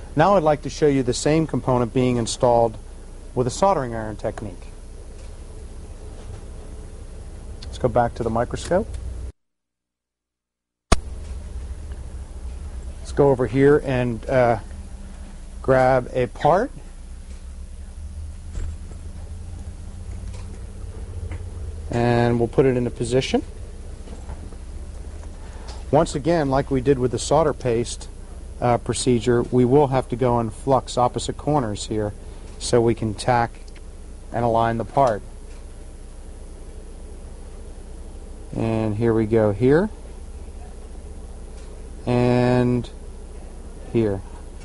Now I'd like to show you the same component being installed with a soldering iron technique. Let's go back to the microscope. Let's go over here and grab a part. And we'll put it into position. Once again, like we did with the solder paste procedure, we will have to go and flux opposite corners here so we can tack and align the part. And here we go here and here.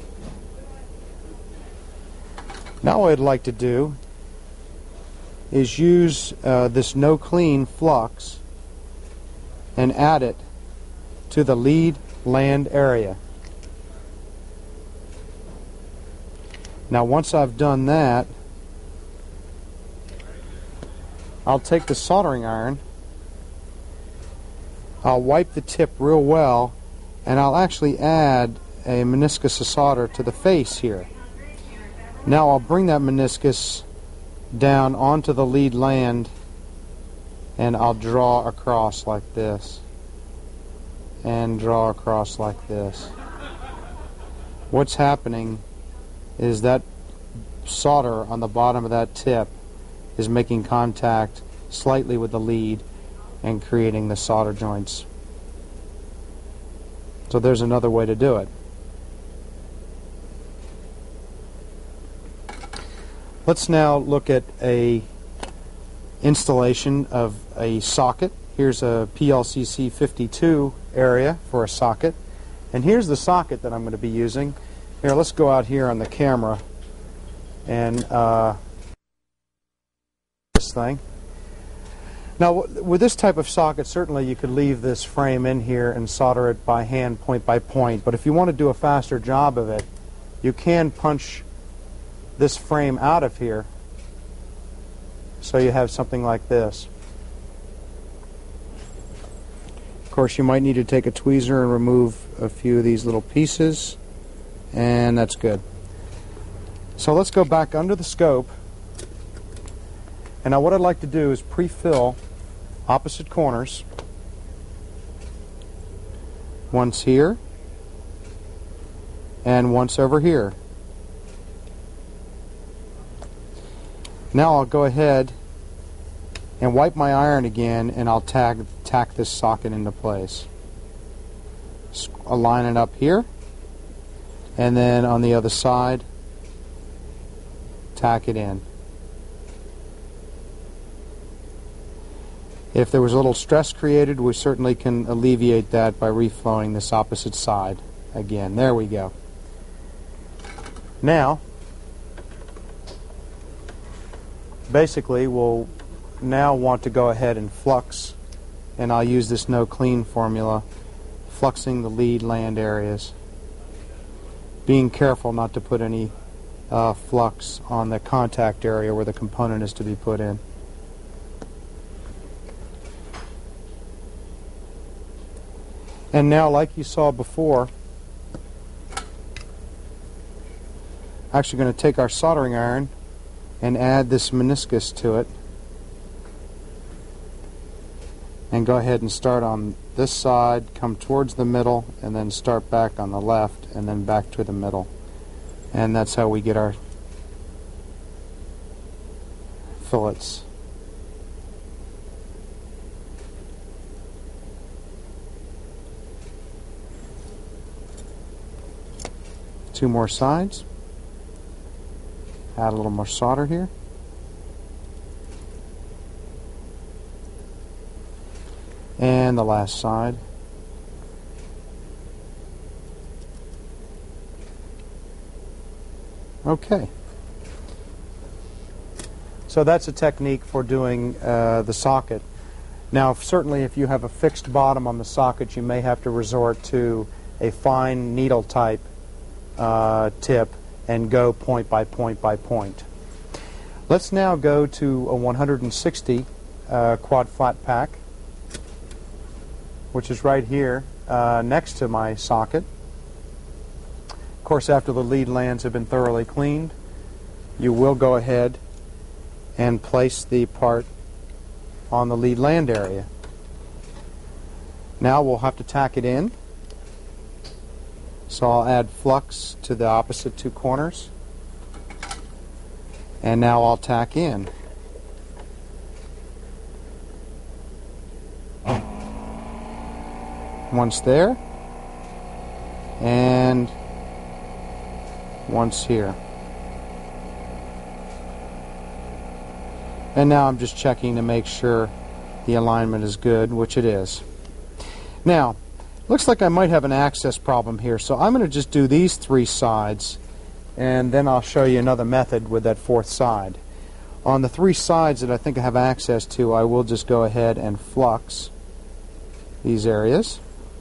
Now what I'd like to do is use this no clean flux and add it to the lead land area. Now once I've done that, I'll take the soldering iron, I'll wipe the tip real well, and I'll actually add a meniscus of solder to the face here. Now I'll bring that meniscus down onto the lead land and I'll draw across like this and draw across like this. What's happening is that solder on the bottom of that tip is making contact slightly with the lead and creating the solder joints. So there's another way to do it. Let's now look at a installation of a socket. Here's a PLCC 52 area for a socket. And here's the socket that I'm going to be using. Here, let's go out here on the camera and this thing. Now with this type of socket, certainly you could leave this frame in here and solder it by hand point by point. But if you want to do a faster job of it, you can punch this frame out of here so you have something like this. Of course, you might need to take a tweezer and remove a few of these little pieces, and that's good. So let's go back under the scope, and now what I'd like to do is pre-fill opposite corners, once here and once over here. Now I'll go ahead and wipe my iron again, and I'll tack this socket into place. Align it up here, and then on the other side, tack it in. If there was a little stress created, we certainly can alleviate that by reflowing this opposite side again. There we go. Now, basically, we'll now want to go ahead and flux, and I'll use this no clean formula, fluxing the lead land areas. Being careful not to put any flux on the contact area where the component is to be put in. And now, like you saw before, actually going to take our soldering iron and add this meniscus to it, and go ahead and start on this side, come towards the middle, and then start back on the left, and then back to the middle. And that's how we get our fillets. Two more sides. Add a little more solder here. And the last side. Okay. So that's a technique for doing the socket. Now, certainly if you have a fixed bottom on the socket, you may have to resort to a fine needle type tip and go point by point by point. Let's now go to a 160 quad flat pack, which is right here next to my socket. Of course, after the lead lands have been thoroughly cleaned, you will go ahead and place the part on the lead land area. Now we'll have to tack it in. So I'll add flux to the opposite two corners. And now I'll tack in. Once there, and once here. And now I'm just checking to make sure the alignment is good, which it is. Now, looks like I might have an access problem here, so I'm going to just do these three sides, and then I'll show you another method with that fourth side. On the three sides that I think I have access to, I will just go ahead and flux these areas.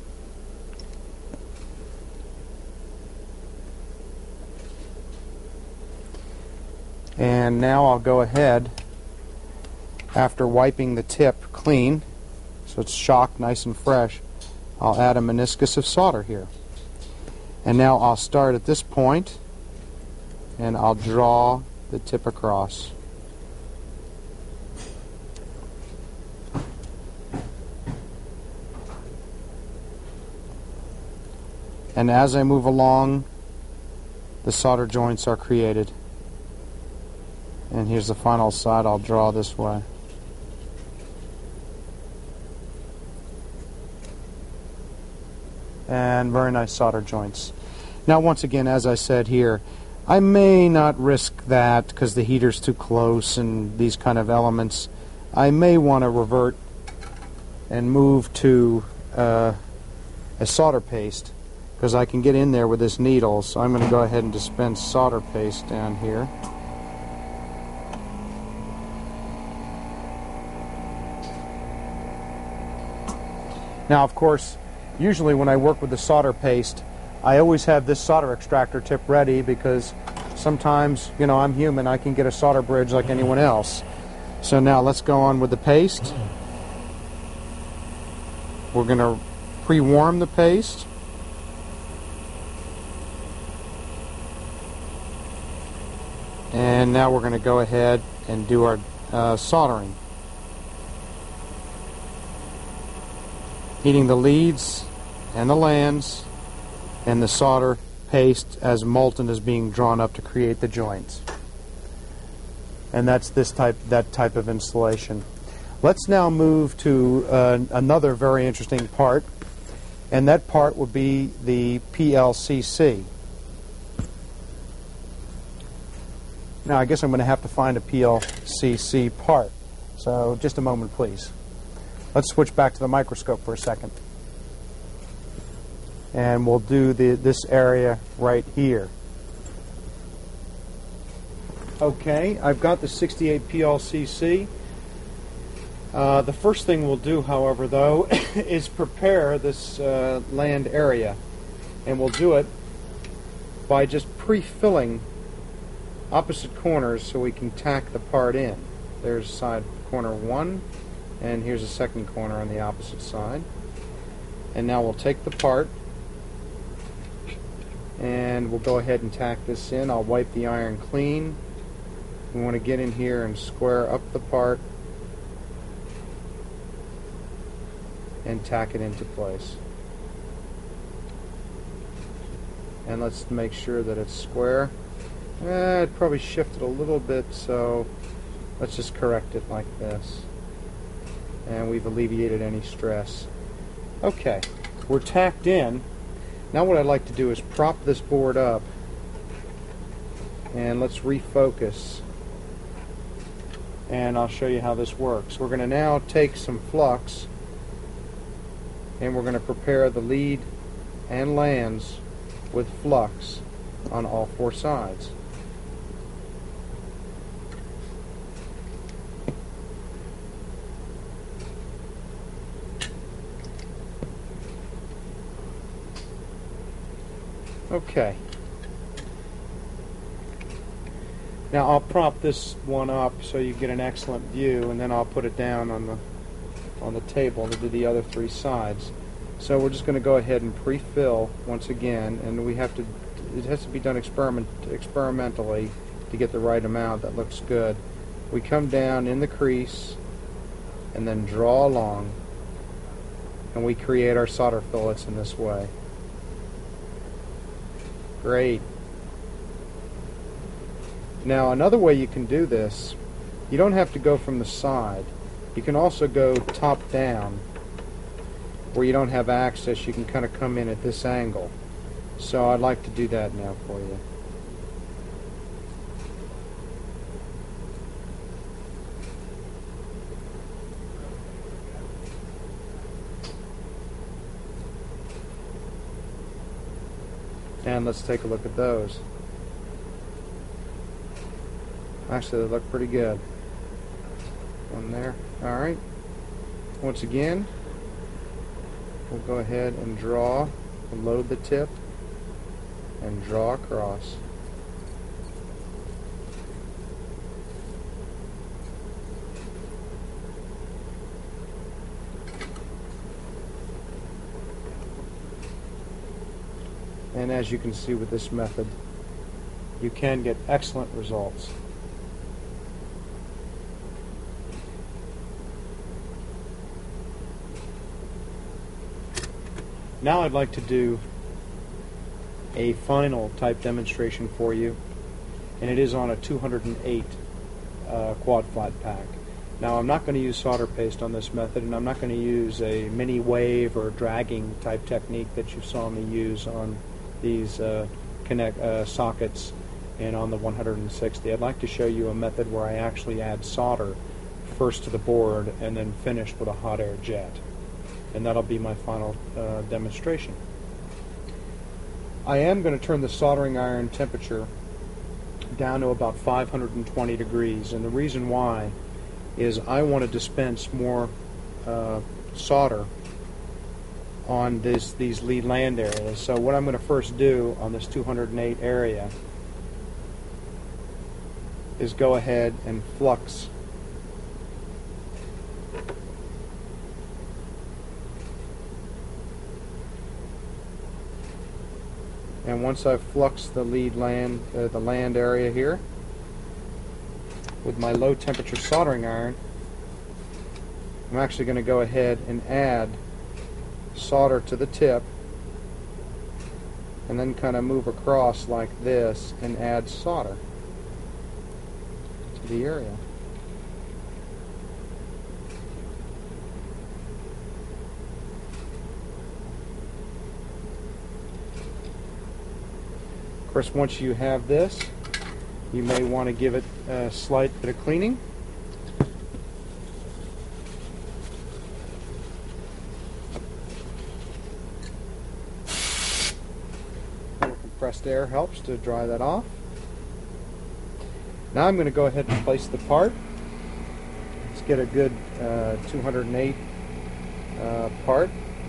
And now I'll go ahead, after wiping the tip clean, so it's shocked nice and fresh, I'll add a meniscus of solder here. And now I'll start at this point, and I'll draw the tip across. And as I move along, the solder joints are created. And here's the final side. I'll draw this way. And very nice solder joints. Now once again, as I said here, I may not risk that because the heater's too close and these kind of elements. I may want to revert and move to a solder paste because I can get in there with this needle. So I'm going to go ahead and dispense solder paste down here. Now, of course, usually when I work with the solder paste, I always have this solder extractor tip ready because sometimes, you know, I'm human. I can get a solder bridge like anyone else. So now let's go on with the paste. We're going to pre-warm the paste. And now we're going to go ahead and do our soldering. Heating the leads and the lands, and the solder paste as molten is being drawn up to create the joints. And that's that type of installation. Let's now move to another very interesting part, and that part would be the PLCC. Now I guess I'm going to have to find a PLCC part. So just a moment, please. Let's switch back to the microscope for a second. And we'll do this area right here. Okay, I've got the 68 PLCC. The first thing we'll do, however, though, is prepare this land area. And we'll do it by just pre-filling opposite corners so we can tack the part in. There's side corner 1. And here's a second corner on the opposite side. And now we'll take the part and we'll go ahead and tack this in. I'll wipe the iron clean. We want to get in here and square up the part and tack it into place. And let's make sure that it's square. It probably shifted a little bit, so let's just correct it like this. And we've alleviated any stress. Okay, we're tacked in. Now what I'd like to do is prop this board up, and let's refocus, and I'll show you how this works. We're going to now take some flux, and we're going to prepare the lead and lands with flux on all four sides. Okay. Now I'll prop this one up so you get an excellent view, and then I'll put it down on the table to do the other three sides. So we're just going to go ahead and pre-fill once again, and we have to it has to be done experimentally to get the right amount that looks good. We come down in the crease and then draw along, and we create our solder fillets in this way. Great. Now another way you can do this, you don't have to go from the side. You can also go top down where you don't have access. You can kind of come in at this angle. So I'd like to do that now for you. And let's take a look at those. Actually, they look pretty good. One there. Alright. Once again, we'll go ahead and draw, and load the tip, and draw across. And as you can see with this method, you can get excellent results. Now I'd like to do a final type demonstration for you, and it is on a 208 quad flat pack. Now I'm not going to use solder paste on this method, and I'm not going to use a mini wave or dragging type technique that you saw me use on these sockets and on the 160. I'd like to show you a method where I actually add solder first to the board and then finish with a hot air jet. And that'll be my final demonstration. I am going to turn the soldering iron temperature down to about 520 degrees, and the reason why is I want to dispense more solder on these lead land areas. So what I'm going to first do on this 208 area is go ahead and flux and once I've fluxed the lead land, the land area here with my low temperature soldering iron, I'm actually going to go ahead and add solder to the tip and then kind of move across like this and add solder to the area. Of course, once you have this, you may want to give it a slight bit of cleaning. Compressed air helps to dry that off. Now I'm going to go ahead and place the part. Let's get a good 208 part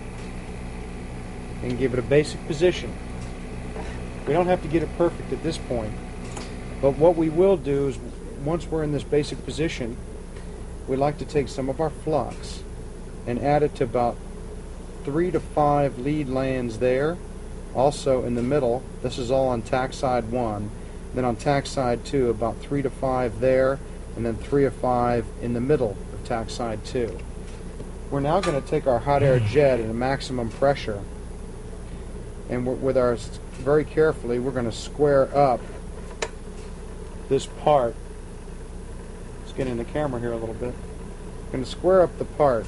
and give it a basic position. We don't have to get it perfect at this point, but what we will do is once we're in this basic position, we like to take some of our flux and add it to about 3 to 5 lead lands there. Also in the middle, this is all on tack side 1, then on tack side 2 about 3 to 5 there, and then 3 or 5 in the middle of tack side 2. We're now going to take our hot air jet at a maximum pressure, and with our very carefully we're going to square up this part. Let's get in the camera here a little bit. I'm going to square up the part,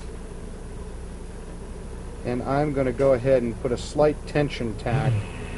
and I'm going to go ahead and put a slight tension tack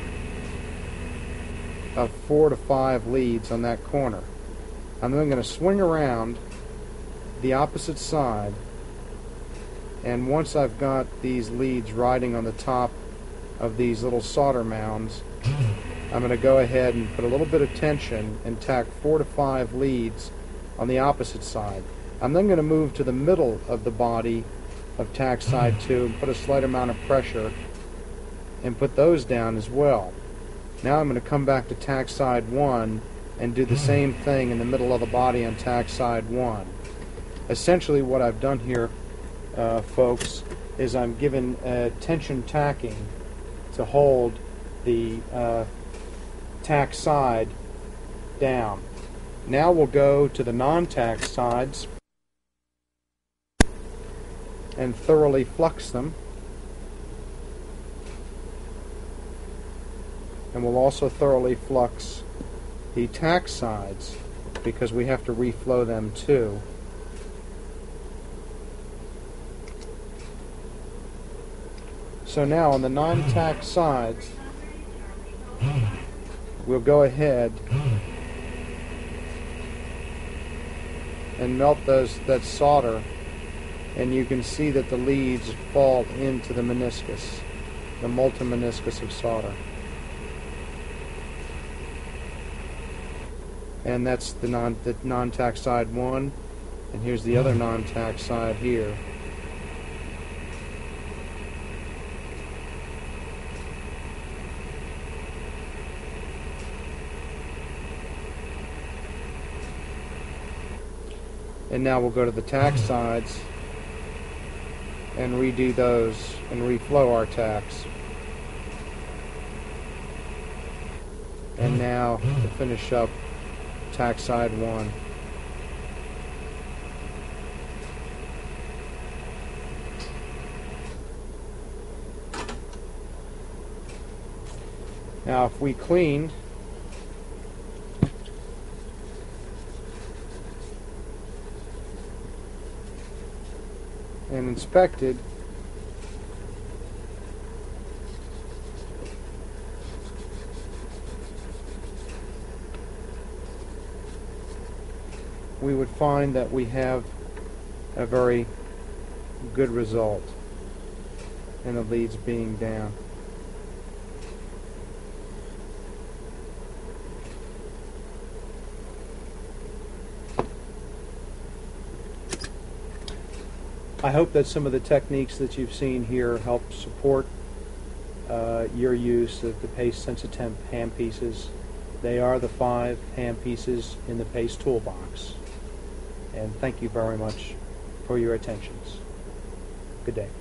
of 4 to 5 leads on that corner. I'm then going to swing around the opposite side, and once I've got these leads riding on the top of these little solder mounds, I'm going to go ahead and put a little bit of tension and tack 4 to 5 leads on the opposite side. I'm then going to move to the middle of the body of tack side 2 and put a slight amount of pressure and put those down as well. Now I'm going to come back to tack side 1 and do the same thing in the middle of the body on tack side 1. Essentially what I've done here, folks, is I'm given tension tacking to hold the tack side down. Now we'll go to the non-tack sides and thoroughly flux them. And we'll also thoroughly flux the tack sides because we have to reflow them too. So now on the non-tack sides, we'll go ahead and melt that solder, and you can see that the leads fall into the meniscus, the molten meniscus of solder. And that's the non-tack side 1, and here's the other non-tack side here. And now we'll go to the tack sides and redo those and reflow our tacks. And now to finish up tack side 1. Now if we cleaned and inspected, we would find that we have a very good result in the leads being down. I hope that some of the techniques that you've seen here help support your use of the Pace Sensitemp handpieces. They are the 5 handpieces in the Pace toolbox. And thank you very much for your attentions. Good day.